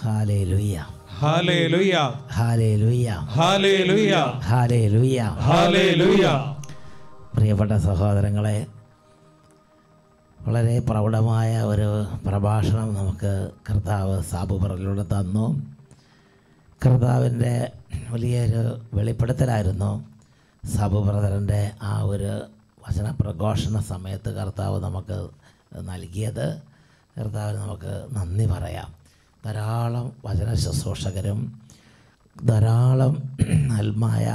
Hallelujah ഹല്ലേലൂയ ഹല്ലേലൂയ ഹല്ലേലൂയ ഹല്ലേലൂയ ഹല്ലേലൂയ. പ്രിയപ്പെട്ട സഹോദരങ്ങളെ, വളരെ പ്രൗഢമായ ഒരു പ്രഭാഷണം നമുക്ക് കർത്താവ് സാബു പറലിലൂടെ തന്നു. കർത്താവിൻ്റെ വലിയൊരു വെളിപ്പെടുത്തലായിരുന്നു സാബു ബ്രദറിൻ്റെ ആ ഒരു വചന പ്രഘോഷണ സമയത്ത് കർത്താവ് നമുക്ക് നൽകിയത്. കർത്താവിന് നമുക്ക് നന്ദി പറയാം. ധാരാളം വചന ശുശ്രൂഷകരും ധാരാളം ആത്മായ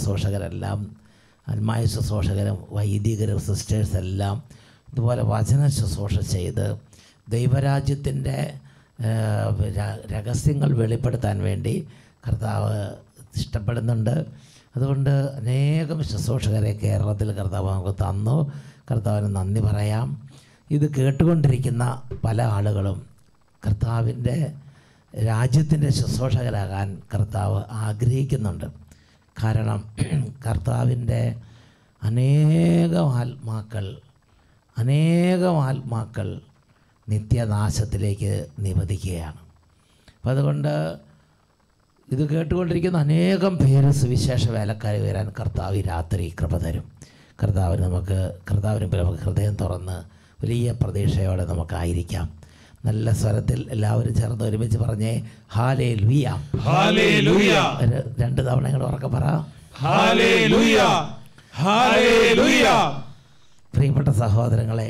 ശുശ്രൂഷകരും വൈദികരും സിസ്റ്റേഴ്സെല്ലാം ഇതുപോലെ വചന ശുശ്രൂഷ ചെയ്ത് ദൈവരാജ്യത്തിൻ്റെ രഹസ്യങ്ങൾ വെളിപ്പെടുത്താൻ വേണ്ടി കർത്താവ് ഇഷ്ടപ്പെടുന്നുണ്ട്. അതുകൊണ്ട് അനേകം ശുശ്രൂഷകരെ കേരളത്തിൽ കർത്താവ് നമുക്ക് തന്നു. കർത്താവിന് നന്ദി പറയാം. ഇത് കേട്ടുകൊണ്ടിരിക്കുന്ന പല ആളുകളും കർത്താവിൻ്റെ രാജ്യത്തിൻ്റെ ശുശ്രൂഷകരാകാൻ കർത്താവ് ആഗ്രഹിക്കുന്നുണ്ട്. കാരണം കർത്താവിൻ്റെ അനേകം ആത്മാക്കൾ നിത്യനാശത്തിലേക്ക് നിവദിക്കുകയാണ്. അപ്പം അതുകൊണ്ട് ഇത് കേട്ടുകൊണ്ടിരിക്കുന്ന അനേകം പേര് സുവിശേഷ വേലക്കാരി വരാൻ കർത്താവ് ഈ രാത്രി കൃപ തരും. കർത്താവിന് നമുക്ക് ഹൃദയം തുറന്ന് വലിയ പ്രതീക്ഷയോടെ നമുക്കായിരിക്കാം. നല്ല സ്വരത്തിൽ എല്ലാവരും ചേർന്ന് ഒരുമിച്ച് പറഞ്ഞേ ഹല്ലേലൂയ ഹല്ലേലൂയ. രണ്ട് തവണ ഇങ്ങോട്ട് ഉറക്കെ പറ ഹല്ലേലൂയ ഹല്ലേലൂയ. പ്രിയപ്പെട്ട സഹോദരങ്ങളെ,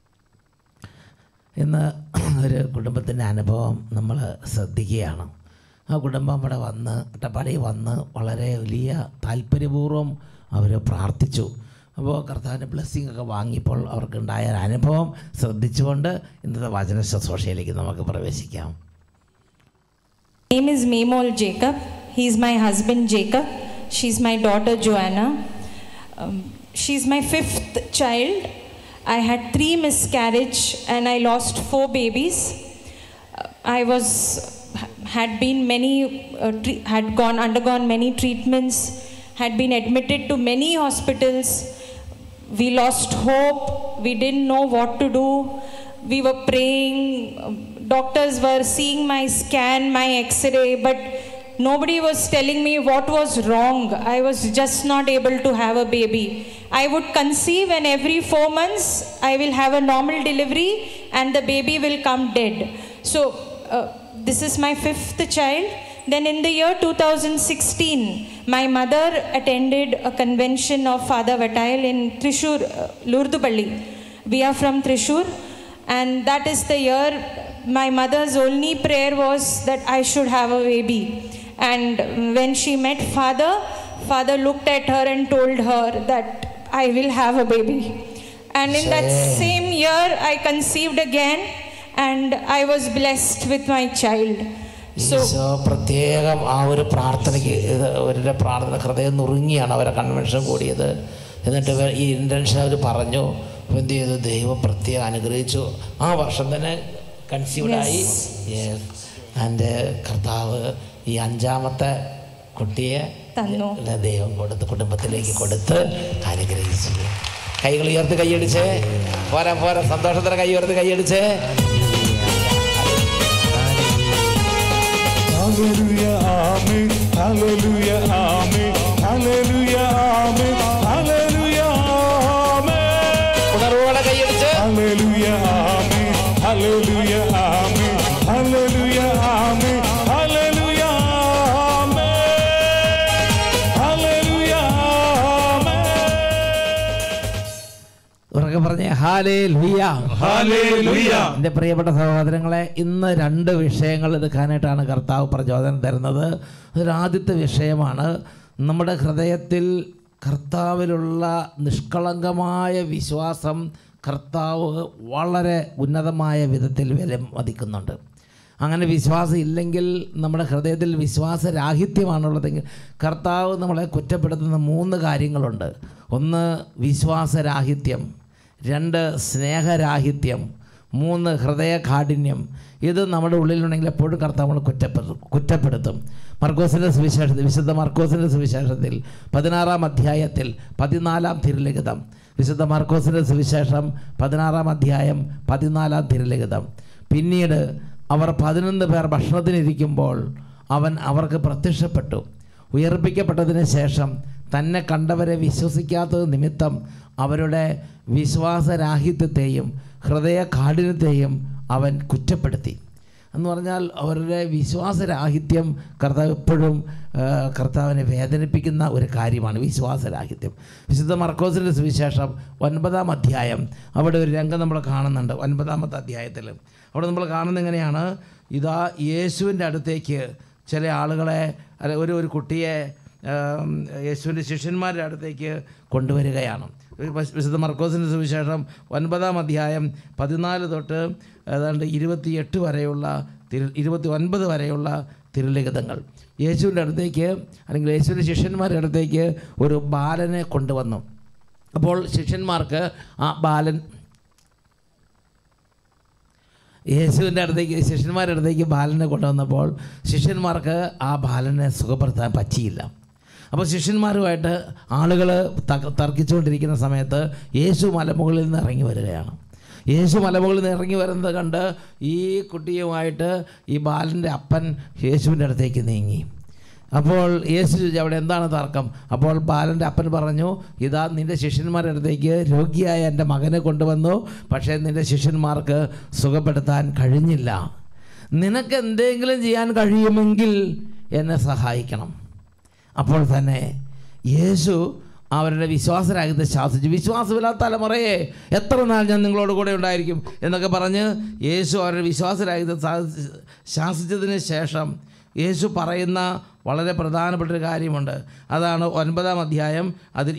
ഇന്ന് ഒരു കുടുംബത്തിൻ്റെ അനുഭവം നമ്മൾ ശ്രദ്ധിക്കുകയാണ്. ആ കുടുംബം ഇവിടെ അട്ടപ്പാടി വന്ന് വളരെ വലിയ താല്പര്യപൂർവ്വം അവർ പ്രാർത്ഥിച്ചു. അപ്പോൾ കർത്താവിൻ്റെ ബ്ലെസ്സിങ് ഒക്കെ വാങ്ങിയപ്പോൾ അവർക്കുണ്ടായ അനുഭവം ശ്രദ്ധിച്ചുകൊണ്ട് ഇന്നത്തെ വചന ശുശ്രൂഷയിലേക്ക് നമുക്ക് പ്രവേശിക്കാം. Name is Memol Jacob. He is my husband Jacob. She is my daughter Joanna. She is my 5th child. I had 3 miscarriage and I lost 4 babies. Had undergone many treatments, had been admitted to many hospitals. We lost hope. We didn't know what to do. We were praying. Doctors were seeing my scan, my x-ray, but nobody was telling me what was wrong. I was just not able to have a baby. I would conceive and every 4 months I will have a normal delivery and the baby will come dead. So this is my 5th child. Then in the year 2016, my mother attended a convention of Father Vatayal in Trishur, Lurdupalli. We are from Trishur, and that is the year my mother's only prayer was that I should have a baby. And when she met Father looked at her and told her that I will have a baby. And in that same year, I conceived again, and I was blessed with my child. Isho പ്രത്യേകം ആ ഒരു പ്രാർത്ഥനയ്ക്ക് അവരുടെ പ്രാർത്ഥന ഹൃദയം നുറുങ്ങിയാണ് അവരെ convention കൂടിയത്. എന്നിട്ട് ഈ ഇൻറ്റൻഷൻ അവർ പറഞ്ഞു. എന്ത് ചെയ്തു? ദൈവം പ്രത്യേകം അനുഗ്രഹിച്ചു. ആ വർഷം തന്നെ കൺസീവ്ഡായി. എൻ്റെ കർത്താവ് ഈ 5ാമത്തെ കുട്ടിയെ ദൈവം കുടുംബത്തിലേക്ക് കൊടുത്ത് അനുഗ്രഹിച്ചു. കൈകൾ ഉയർത്തി കൈയടിച്ചേ. പോരാ സന്തോഷത്തോടെ കൈ ഉയർത്തി കൈയടിച്ചേ. Hallelujah, amen. Hallelujah, amen. Hallelujah, amen. Hallelujah, amen. ഉണർവോടെ കൈയടിച്ച് Hallelujah, amen. Hallelujah, amen. Hallelujah, amen. Hallelujah, amen. Hallelujah, amen. ഉറക്കെ പറഞ്ഞേ ഹല്ലേലൂയ ഹല്ലേലൂയ. എൻ്റെ പ്രിയപ്പെട്ട സഹോദരങ്ങളെ, ഇന്ന് 2 വിഷയങ്ങൾ എടുക്കാനായിട്ടാണ് കർത്താവ് പ്രചോദനം തരുന്നത്. ആദ്യത്തെ വിഷയമാണ് നമ്മുടെ ഹൃദയത്തിൽ കർത്താവിലുള്ള നിഷ്കളങ്കമായ വിശ്വാസം കർത്താവ് വളരെ ഉന്നതമായ വിധത്തിൽ വിലമതിക്കുന്നുണ്ട്. അങ്ങനെ വിശ്വാസം ഇല്ലെങ്കിൽ നമ്മുടെ ഹൃദയത്തിൽ വിശ്വാസരാഹിത്യമാണുള്ളതെങ്കിൽ കർത്താവ് നമ്മളെ കുറ്റപ്പെടുത്തുന്ന 3 കാര്യങ്ങളുണ്ട്. 1 വിശ്വാസരാഹിത്യം, 2 സ്നേഹരാഹിത്യം, 3 ഹൃദയകാഠിന്യം. ഇത് നമ്മുടെ ഉള്ളിലുണ്ടെങ്കിൽ എപ്പോഴും കർത്താവ് നമ്മൾ കുറ്റപ്പെടുത്തും. വിശുദ്ധ മർക്കോസിൻ്റെ സുവിശേഷത്തിൽ 16-ാം അധ്യായത്തിൽ 14-ാം തിരുലിഖിതം, വിശുദ്ധ മർക്കോസിൻ്റെ സുവിശേഷം 16-ാം അധ്യായം 14-ാം തിരുലിഖിതം. പിന്നീട് അവർ 11 പേർ ഭക്ഷണത്തിനിരിക്കുമ്പോൾ അവൻ അവർക്ക് പ്രത്യക്ഷപ്പെട്ടു. ഉയർപ്പിക്കപ്പെട്ടതിന് ശേഷം തന്നെ കണ്ടവരെ വിശ്വസിക്കാത്തത് നിമിത്തം അവരുടെ വിശ്വാസരാഹിത്യത്തെയും ഹൃദയ കാഠിന്യത്തെയും അവൻ കുറ്റപ്പെടുത്തി. എന്ന് പറഞ്ഞാൽ അവരുടെ വിശ്വാസരാഹിത്യം കർത്താവ് എപ്പോഴും കർത്താവിനെ വേദനിപ്പിക്കുന്ന ഒരു കാര്യമാണ് വിശ്വാസരാഹിത്യം. വിശുദ്ധ മർക്കോസിൻ്റെ സുവിശേഷം 9-ാം അധ്യായം, അവിടെ ഒരു രംഗം നമ്മൾ കാണുന്നുണ്ട്. 9-ാമത്തെ അധ്യായത്തിൽ അവിടെ നമ്മൾ കാണുന്നത് എങ്ങനെയാണ്? ഇതാ യേശുവിൻ്റെ അടുത്തേക്ക് ചില ആളുകളെ, ഒരു കുട്ടിയെ യേശുവിൻ്റെ ശിഷ്യന്മാരുടെ അടുത്തേക്ക് കൊണ്ടുവരികയാണ്. വിശുദ്ധ മർക്കോസിൻ്റെ സുവിശേഷം 9-ാം അധ്യായം 14 തൊട്ട് ഏതാണ്ട് 28 വരെയുള്ള 29 വരെയുള്ള തിരുലിഖിതങ്ങൾ. യേശുവിൻ്റെ അടുത്തേക്ക് അല്ലെങ്കിൽ യേശുവിൻ്റെ ശിഷ്യന്മാരുടെ അടുത്തേക്ക് ഒരു ബാലനെ കൊണ്ടുവന്നു. അപ്പോൾ ശിഷ്യന്മാർക്ക് ആ ബാലൻ ശിഷ്യന്മാരുടെ അടുത്തേക്ക് ബാലനെ കൊണ്ടുവന്നപ്പോൾ ശിഷ്യന്മാർക്ക് ആ ബാലനെ സുഖപ്പെടുത്താൻ പറ്റിയില്ല. അപ്പോൾ ശിഷ്യന്മാരുമായിട്ട് ആളുകൾ തർക്കിച്ചുകൊണ്ടിരിക്കുന്ന സമയത്ത് യേശു മലമുകളിൽ നിന്ന് ഇറങ്ങി വരികയാണ്. യേശു മലമുകളിൽ നിന്ന് ഇറങ്ങി വരുന്നത് കണ്ട് ഈ കുട്ടിയുമായിട്ട് ഈ ബാലൻ്റെ അപ്പൻ യേശുവിൻ്റെ അടുത്തേക്ക് നീങ്ങി. അപ്പോൾ യേശു ചോദിച്ചു, അവിടെ എന്താണ് തർക്കം? അപ്പോൾ ബാലൻ്റെ അപ്പൻ പറഞ്ഞു, ഇതാ നിൻ്റെ ശിഷ്യന്മാരുടെ അടുത്തേക്ക് രോഗിയായ എൻ്റെ മകനെ കൊണ്ടുവന്നു, പക്ഷേ നിൻ്റെ ശിഷ്യന്മാർക്ക് സുഖപ്പെടുത്താൻ കഴിഞ്ഞില്ല. നിനക്ക് എന്തെങ്കിലും ചെയ്യാൻ കഴിയുമെങ്കിൽ എന്നെ സഹായിക്കണം. അപ്പോൾ തന്നെ യേശു അവരുടെ വിശ്വാസരാഹിത്യത്തെ ശാസിച്ചു. വിശ്വാസമില്ലാത്ത തലമുറയെ എത്ര നാൾ ഞാൻ നിങ്ങളോട് കൂടെ ഉണ്ടായിരിക്കും എന്നൊക്കെ പറഞ്ഞ് യേശു അവരുടെ വിശ്വാസരാഹിത്യത്തെ ശാസിച്ചതിന് ശേഷം യേശു പറയുന്ന വളരെ പ്രധാനപ്പെട്ടൊരു കാര്യമുണ്ട്. അതാണ് 9-ാം അധ്യായം അതിൽ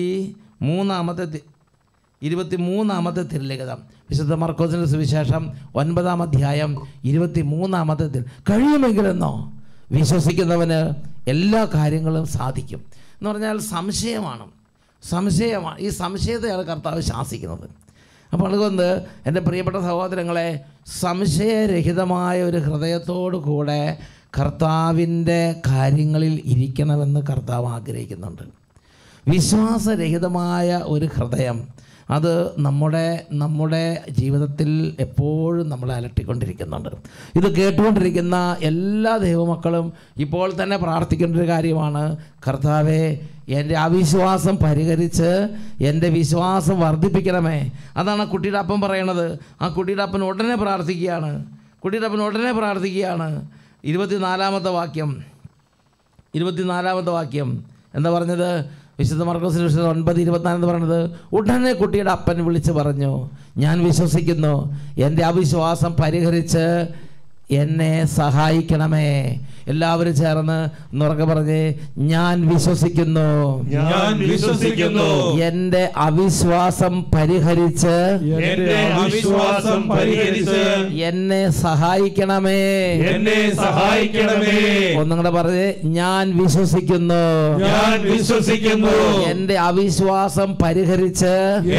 23-ാമത്തെ തിരുലിഖിതം. വിശുദ്ധ മർക്കോസിൻ്റെ സുവിശേഷം 9-ാം അധ്യായം 23-ാമത്തെ കഴിയുമെങ്കിലെന്നോ വിശ്വസിക്കുന്നവന് എല്ലാ കാര്യങ്ങളും സാധിക്കും എന്ന് പറഞ്ഞാൽ സംശയമാണ്. ഈ സംശയത്തെയാണ് കർത്താവ് ശാസിക്കുന്നത്. അപ്പോൾ അതുകൊണ്ട് എൻ്റെ പ്രിയപ്പെട്ട സഹോദരങ്ങളെ, സംശയരഹിതമായ ഒരു ഹൃദയത്തോടു കൂടെ കർത്താവിൻ്റെ കാര്യങ്ങളിൽ ഇരിക്കണമെന്ന് കർത്താവ് ആഗ്രഹിക്കുന്നുണ്ട്. വിശ്വാസരഹിതമായ ഒരു ഹൃദയം അത് നമ്മുടെ ജീവിതത്തിൽ എപ്പോഴും നമ്മളെ അലട്ടിക്കൊണ്ടിരിക്കുന്നുണ്ട്. ഇത് കേട്ടുകൊണ്ടിരിക്കുന്ന എല്ലാ ദൈവമക്കളും ഇപ്പോൾ തന്നെ പ്രാർത്ഥിക്കേണ്ട ഒരു കാര്യമാണ്, കർത്താവേ എൻ്റെ അവിശ്വാസം പരിഹരിച്ച് എൻ്റെ വിശ്വാസം വർദ്ധിപ്പിക്കണമേ. അതാണ് ആ കുട്ടിയുടെ അപ്പം പറയണത്. ആ കുട്ടിയുടെ അപ്പൻ ഉടനെ പ്രാർത്ഥിക്കുകയാണ്. 24-ാമത്തെ വാക്യം എന്താ പറഞ്ഞത്? വിശുദ്ധ മർക്കോസിന്റെ 9:24 എന്ന് പറയുന്നത്, ഉടനെ കുട്ടിയുടെ അപ്പൻ വിളിച്ച് പറഞ്ഞു, ഞാൻ വിശ്വസിക്കുന്നു, എൻ്റെ അവിശ്വാസം പരിഹരിച്ച് എന്നെ സഹായിക്കണമേ. എല്ലാവരും ചേർന്ന് ഉറക്കെ പറഞ്ഞ്, ഞാൻ വിശ്വസിക്കുന്നു, എൻ്റെ അവിശ്വാസം പരിഹരിച്ച് എന്നെ സഹായിക്കണമേ. ഒന്നും കൂടെ പറഞ്ഞ്, ഞാൻ വിശ്വസിക്കുന്നു, എൻ്റെ അവിശ്വാസം പരിഹരിച്ച്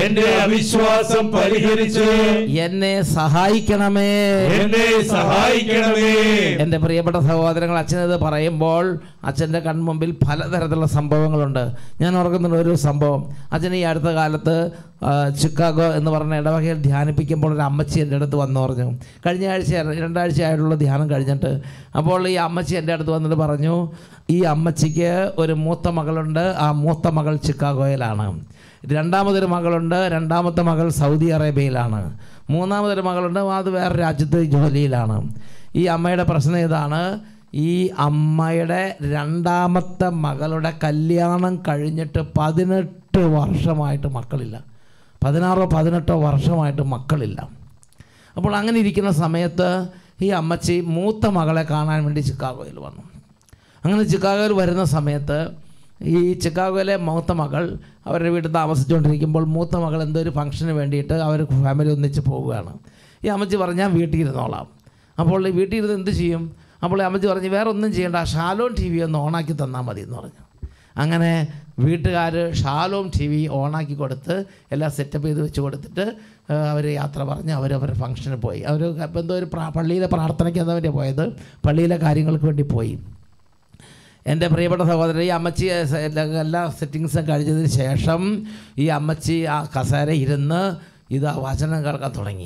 എന്നെ സഹായിക്കണമേ. എൻ്റെ പ്രിയപ്പെട്ട സഹോദരങ്ങൾ, അച്ഛനത് പറയുമ്പോൾ അച്ഛൻ്റെ കൺമുമ്പിൽ പലതരത്തിലുള്ള സംഭവങ്ങളുണ്ട്. ഞാൻ ഓർക്കുന്നുണ്ട് ഒരു സംഭവം. അച്ഛൻ ഈ അടുത്ത കാലത്ത് ചിക്കാഗോ എന്ന് പറഞ്ഞ ഇടവകയിൽ ധ്യാനിപ്പിക്കുമ്പോൾ ഒരു അമ്മച്ചി എൻ്റെ അടുത്ത് വന്നു പറഞ്ഞു. കഴിഞ്ഞ ആഴ്ച 2 ആഴ്ചയായിട്ടുള്ള ധ്യാനം കഴിഞ്ഞിട്ട്. അപ്പോൾ ഈ അമ്മച്ചി എൻ്റെ അടുത്ത് വന്നിട്ട് പറഞ്ഞു, ഈ അമ്മച്ചിക്ക് ഒരു മൂത്ത മകളുണ്ട്. ആ മൂത്ത മകൾ ചിക്കാഗോയിലാണ്. രണ്ടാമതൊരു മകളുണ്ട്. രണ്ടാമത്തെ മകൾ സൗദി അറേബ്യയിലാണ്. മൂന്നാമതൊരു മകളുണ്ട്, അത് വേറെ രാജ്യത്ത് ജോലിയിലാണ്. ഈ അമ്മയുടെ പ്രശ്നം ഇതാണ്, ഈ അമ്മയുടെ രണ്ടാമത്തെ മകളുടെ കല്യാണം കഴിഞ്ഞിട്ട് 18 വർഷമായിട്ട് മക്കളില്ല. 16-18 വർഷമായിട്ട് മക്കളില്ല. അപ്പോൾ അങ്ങനെ ഇരിക്കുന്ന സമയത്ത് ഈ അമ്മച്ചി മൂത്ത മകളെ കാണാൻ വേണ്ടി ചിക്കാഗോയിൽ വന്നു. അങ്ങനെ ചിക്കാഗോയിൽ വരുന്ന സമയത്ത് ഈ ചിക്കാഗോയിലെ മൂത്ത മകൾ അവരുടെ വീട്ടിൽ താമസിച്ചുകൊണ്ടിരിക്കുമ്പോൾ മൂത്ത മകൾ എന്തോ ഒരു ഫംഗ്ഷന് വേണ്ടിയിട്ട് അവർ ഫാമിലി ഒന്നിച്ച് പോവുകയാണ്. ഈ അമ്മച്ചി പറഞ്ഞു, ഞാൻ വീട്ടിൽ ഇരുന്നോളാം. അപ്പോൾ ഈ വീട്ടിൽ ഇരുന്ന് എന്ത് ചെയ്യും? അപ്പോൾ ഈ അമ്മച്ചി പറഞ്ഞു, വേറെ ഒന്നും ചെയ്യേണ്ട, ഷാലോം TV ഒന്ന് ഓണാക്കി തന്നാൽ മതി എന്ന് പറഞ്ഞു. അങ്ങനെ വീട്ടുകാർ ഷാലോം TV ഓണാക്കി കൊടുത്ത് എല്ലാം സെറ്റപ്പ് ചെയ്ത് വെച്ച് കൊടുത്തിട്ട് അവർ യാത്ര പറഞ്ഞ് അവരവരുടെ ഫംഗ്ഷന് പോയി. അവർ ഇപ്പം എന്തോ ഒരു പള്ളിയിലെ പ്രാർത്ഥനയ്ക്ക് എന്താ വേണ്ടി പോയത്, പള്ളിയിലെ കാര്യങ്ങൾക്ക് വേണ്ടി പോയി. എൻ്റെ പ്രിയപ്പെട്ട സഹോദരൻ, ഈ അമ്മച്ചി എല്ലാ സെറ്റിങ്സും കഴിഞ്ഞതിന് ശേഷം ഈ അമ്മച്ചി ആ കസേര ഇരുന്ന് ഇത് വചനം കേൾക്കാൻ തുടങ്ങി.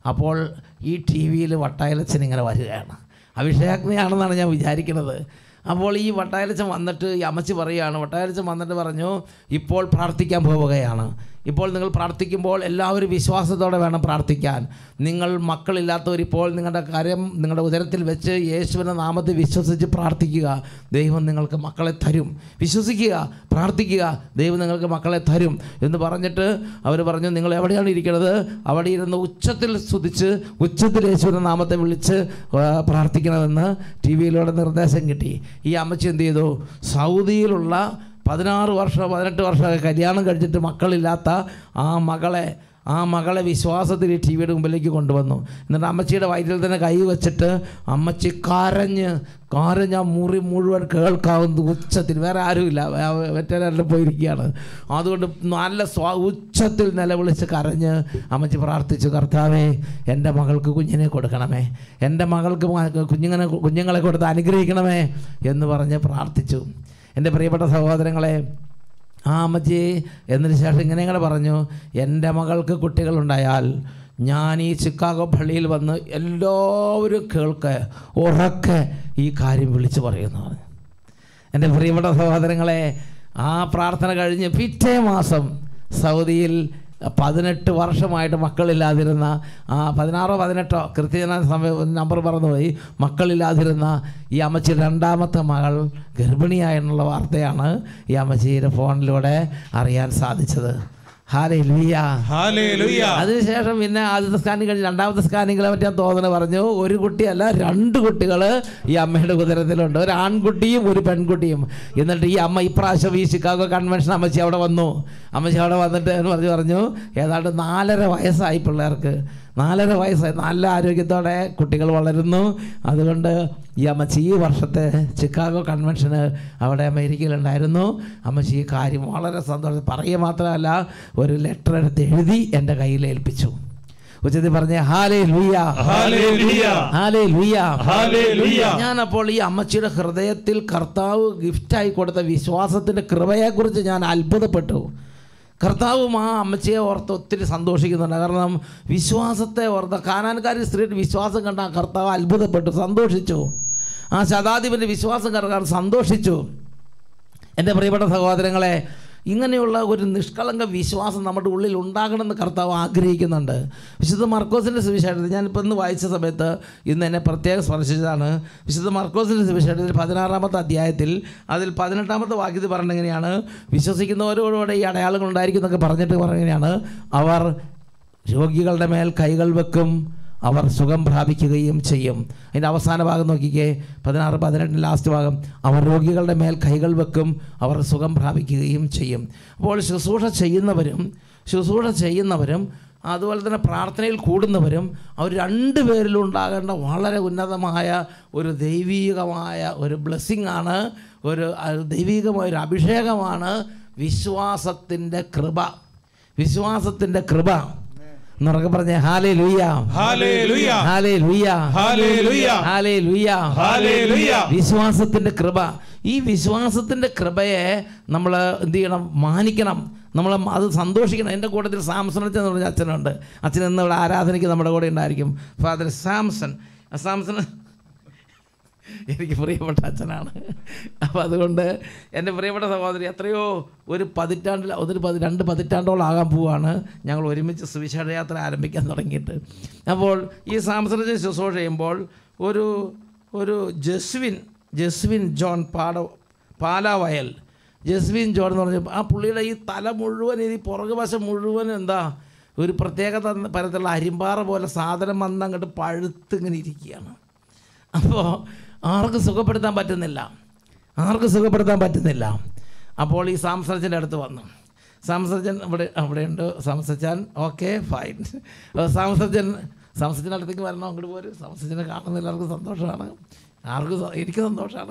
അപ്പോൾ ഈ ടി വിയിൽ വട്ടായലച്ചൻ ഇങ്ങനെ വരികയാണ്. അഭിഷേകാഗ്നിയാണെന്നാണ് ഞാൻ വിചാരിക്കുന്നത്. അപ്പോൾ ഈ വട്ടായലച്ചൻ വന്നിട്ട് ഈ അമ്മച്ചി പറയുകയാണ്, വട്ടായലച്ചൻ വന്നിട്ട് പറഞ്ഞു, ഇപ്പോൾ പ്രാർത്ഥിക്കാൻ പോവുകയാണ്. ഇപ്പോൾ നിങ്ങൾ പ്രാർത്ഥിക്കുമ്പോൾ എല്ലാവരും വിശ്വാസത്തോടെ വേണം പ്രാർത്ഥിക്കാൻ. നിങ്ങൾ മക്കളില്ലാത്തവർ ഇപ്പോൾ നിങ്ങളുടെ കാര്യം നിങ്ങളുടെ ഉദരത്തിൽ വെച്ച് യേശുവിൻ്റെ നാമത്തിൽ വിശ്വസിച്ച് പ്രാർത്ഥിക്കുക. ദൈവം നിങ്ങൾക്ക് മക്കളെ തരും. വിശ്വസിക്കുക, പ്രാർത്ഥിക്കുക, ദൈവം നിങ്ങൾക്ക് മക്കളെ തരും എന്ന് പറഞ്ഞിട്ട് അവർ പറഞ്ഞു, നിങ്ങൾ എവിടെയാണ് ഇരിക്കുന്നത്? അവിടെ ഇരുന്ന് ഉച്ചത്തിൽ സ്തുതിച്ച് ഉച്ചത്തിൽ യേശുവിൻ്റെ നാമത്തെ വിളിച്ച് പ്രാർത്ഥിക്കണമെന്ന് ടി വിയിലൂടെ നിർദ്ദേശം കിട്ടി. ഈ അമ്മച്ചി എന്ത് ചെയ്തു? സൗദിയിലുള്ള 16 വർഷം 18 വർഷമൊക്കെ കല്യാണം കഴിച്ചിട്ട് മക്കളില്ലാത്ത ആ മകളെ വിശ്വാസത്തിൽ ടി വിയുടെ മുമ്പിലേക്ക് കൊണ്ടുവന്നു. എന്നിട്ട് അമ്മച്ചിയുടെ വയറ്റിൽ തന്നെ കൈ വെച്ചിട്ട് അമ്മച്ചി കരഞ്ഞ് ആ മുറി മുഴുവൻ കേൾക്കാവുന്ന ഉച്ചത്തിൽ, വേറെ ആരുമില്ല, വെറ്റരെല്ലാം പോയിരിക്കുകയാണ്. അതുകൊണ്ട് നല്ല ഉച്ചത്തിൽ നിലവിളിച്ച് കരഞ്ഞ് അമ്മച്ചി പ്രാർത്ഥിച്ചു, കർത്താവേ എൻ്റെ മകൾക്ക് കുഞ്ഞിനെ കൊടുക്കണമേ, എൻ്റെ മകൾക്ക് കുഞ്ഞുങ്ങളെ കൊടുത്ത് അനുഗ്രഹിക്കണമേ എന്ന് പറഞ്ഞ് പ്രാർത്ഥിച്ചു. എൻ്റെ പ്രിയപ്പെട്ട സഹോദരങ്ങളെ, ആ അമ്മച്ചി എന്നതിന് ശേഷം ഇങ്ങനെ പറഞ്ഞു, എൻ്റെ മകൾക്ക് കുട്ടികളുണ്ടായാൽ ഞാൻ ഈ ചിക്കാഗോ പള്ളിയിൽ വന്ന് എല്ലാവരും ഉറക്കെ ഈ കാര്യം വിളിച്ചു പറയുന്നു. എൻ്റെ പ്രിയപ്പെട്ട സഹോദരങ്ങളെ, ആ പ്രാർത്ഥന കഴിഞ്ഞ് പിറ്റേ മാസം സൗദിയിൽ 18 വർഷമായിട്ട് മക്കളില്ലാതിരുന്ന 16 18 കൃത്യമായ നമ്പർ മറന്നുപോയി, മക്കളില്ലാതിരുന്ന ഈ അമ്മച്ചി രണ്ടാമത്തെ മകൾ ഗർഭിണിയായെന്നുള്ള വാർത്തയാണ് ഈ അമ്മച്ചിയുടെ ഫോണിലൂടെ അറിയാൻ സാധിച്ചത്. ഹല്ലേലൂയ, ഹല്ലേലൂയ. അതിനുശേഷം പിന്നെ ആദ്യത്തെ സ്കാനിങ് കഴിഞ്ഞ് രണ്ടാമത്തെ സ്കാനിങ്ങിലെ പറ്റി ഞാൻ തോന്നുന്നു പറഞ്ഞു, ഒരു കുട്ടിയല്ല 2 കുട്ടികൾ ഈ അമ്മയുടെ ഉദരത്തിലുണ്ട്, ഒരു ആൺകുട്ടിയും ഒരു പെൺകുട്ടിയും. എന്നിട്ട് ഈ അമ്മ ഇപ്രാവശ്യം ഈ ചിക്കാഗോ കൺവെൻഷൻ അമ്മച്ചി അവിടെ വന്നു. അമ്മച്ചി അവിടെ വന്നിട്ട് പറഞ്ഞു ഏതാണ്ട് 4.5 വയസ്സായി പിള്ളേർക്ക്, 4.5 വയസ്സായി, നല്ല ആരോഗ്യത്തോടെ കുട്ടികൾ വളരുന്നു. അതുകൊണ്ട് ഈ അമ്മച്ചി ഈ വർഷത്തെ ചിക്കാഗോ കൺവെൻഷന് അവിടെ അമേരിക്കയിലുണ്ടായിരുന്നു. അമ്മച്ചി ഈ കാര്യം വളരെ സന്തോഷം പറയുക മാത്രമല്ല, ഒരു ലെറ്റർ എടുത്ത് എഴുതി എൻ്റെ കയ്യിൽ ഏൽപ്പിച്ചു. ഉച്ചത്തിൽ പറഞ്ഞേ ഹല്ലേലൂയ, ഹല്ലേലൂയ, ഹല്ലേലൂയ, ഹല്ലേലൂയ. ഞാനപ്പോൾ ഈ അമ്മച്ചിയുടെ ഹൃദയത്തിൽ കർത്താവ് ഗിഫ്റ്റായി കൊടുത്ത വിശ്വാസത്തിൻ്റെ കൃപയെക്കുറിച്ച് ഞാൻ അത്ഭുതപ്പെട്ടു. കർത്താവും ആ അമ്മച്ചിയെ ഓർത്ത് ഒത്തിരി സന്തോഷിക്കുന്നുണ്ട്. കാരണം വിശ്വാസത്തെ ഓർത്ത് കാനാൻകാരി സ്ത്രീയുടെ വിശ്വാസം കണ്ട കർത്താവ് അത്ഭുതപ്പെട്ടു, സന്തോഷിച്ചു. ആ ശതാധിപൻ്റെ വിശ്വാസം കർത്താവ് സന്തോഷിച്ചു. എൻ്റെ പ്രിയപ്പെട്ട സഹോദരങ്ങളെ, ഇങ്ങനെയുള്ള ഒരു നിഷ്കളങ്ക വിശ്വാസം നമ്മുടെ ഉള്ളിൽ ഉണ്ടാകണമെന്ന് കർത്താവ് ആഗ്രഹിക്കുന്നുണ്ട്. വിശുദ്ധ മർക്കോസിൻ്റെ സുവിശേഷത്തിൽ ഞാനിപ്പോൾ ഇന്ന് വായിച്ച സമയത്ത് ഇന്ന് എന്നെ പ്രത്യേകം സ്പർശിച്ചതാണ്. വിശുദ്ധ മർക്കോസിൻ്റെ സുവിശേഷത്തിൽ 16-ാമത്തെ അധ്യായത്തിൽ അതിൽ 18-ാമത്തെ വാക്യത്തിൽ പറഞ്ഞത് എങ്ങനെയാണ്? വിശ്വസിക്കുന്നവരോടുകൂടെ ഈ അടയാളങ്ങൾ ഉണ്ടായിരിക്കും എന്നൊക്കെ പറഞ്ഞിട്ട് പറഞ്ഞെങ്ങനെയാണ്? അവർ രോഗികളുടെ മേൽ കൈകൾ വെക്കും, അവർ സുഖം പ്രാപിക്കുകയും ചെയ്യും. അതിൻ്റെ അവസാന ഭാഗം നോക്കിക്കേ, 16-18 ലാസ്റ്റ് ഭാഗം, അവർ രോഗികളുടെ മേൽ കൈകൾ വെക്കും, അവർ സുഖം പ്രാപിക്കുകയും ചെയ്യും. അപ്പോൾ ശുശ്രൂഷ ചെയ്യുന്നവരും അതുപോലെ തന്നെ പ്രാർത്ഥനയിൽ കൂടുന്നവരും അവർ 2 പേരിലും ഉണ്ടാകേണ്ട വളരെ ഉന്നതമായ ഒരു ദൈവീകമായ ഒരു ബ്ലെസ്സിങ് ആണ്, ഒരു ദൈവീകമായ ഒരു അഭിഷേകമാണ് വിശ്വാസത്തിൻ്റെ കൃപ. വിശ്വാസത്തിൻ്റെ കൃപ എന്നൊക്കെ പറഞ്ഞേ ഹല്ലേലൂയ, ഹല്ലേലൂയ, ഹല്ലേലൂയ, ഹല്ലേലൂയ, ഹല്ലേലൂയ, ഹല്ലേലൂയ. വിശ്വാസത്തിൻ്റെ കൃപ. ഈ വിശ്വാസത്തിൻ്റെ കൃപയെ നമ്മൾ എന്ത് ചെയ്യണം? മാനിക്കണം, നമ്മൾ അത് സന്തോഷിക്കണം. എൻ്റെ കൂട്ടത്തിൽ സാംസൺ എന്ന് പറഞ്ഞ അച്ഛനുണ്ട്. അച്ഛൻ ഇന്നിവിടെ ആരാധനയ്ക്ക് നമ്മുടെ കൂടെ ഉണ്ടായിരിക്കും. ഫാദർ സാംസൺ എനിക്ക് പ്രിയപ്പെട്ട അച്ഛനാണ്. അപ്പോൾ അതുകൊണ്ട് എൻ്റെ പ്രിയപ്പെട്ട സഹോദരി എത്രയോ ഒരു 2 പതിറ്റാണ്ടോളം ആകാൻ പോവുകയാണ് ഞങ്ങൾ ഒരുമിച്ച് സുവിശേഷ യാത്ര ആരംഭിക്കാൻ തുടങ്ങിയിട്ട്. അപ്പോൾ ഈ സാംസണിനെ ശുശ്രൂഷ ചെയ്യുമ്പോൾ ഒരു ജസ്വിൻ ജോൺ പാലാവയൽ ജസ്വിൻ ജോൺ എന്ന് പറഞ്ഞപ്പോൾ ആ പുള്ളിയുടെ ഈ തല മുഴുവൻ ഈ പുറകു വശം മുഴുവൻ എന്താ ഒരു പ്രത്യേക തരത്തിലുള്ള അരിമ്പാറ പോലെ സാധനം വന്ന് അങ്ങോട്ട് പഴുത്തിങ്ങനെ ഇരിക്കുകയാണ്. അപ്പോൾ ആർക്കും സുഖപ്പെടുത്താൻ പറ്റുന്നില്ല. അപ്പോൾ ഈ സാംസർജൻ്റെ അടുത്ത് വന്നു. സാംസർജൻ അവിടെയുണ്ട്. സാംസർജൻ ഓക്കെ ഫൈൻ. സാംസർജൻ്റെ അടുത്തേക്ക് വരണം, അങ്ങോട്ട് പോരും. സാംസർജനെ കാണുന്ന എല്ലാവർക്കും സന്തോഷമാണ്, എനിക്ക് സന്തോഷമാണ്.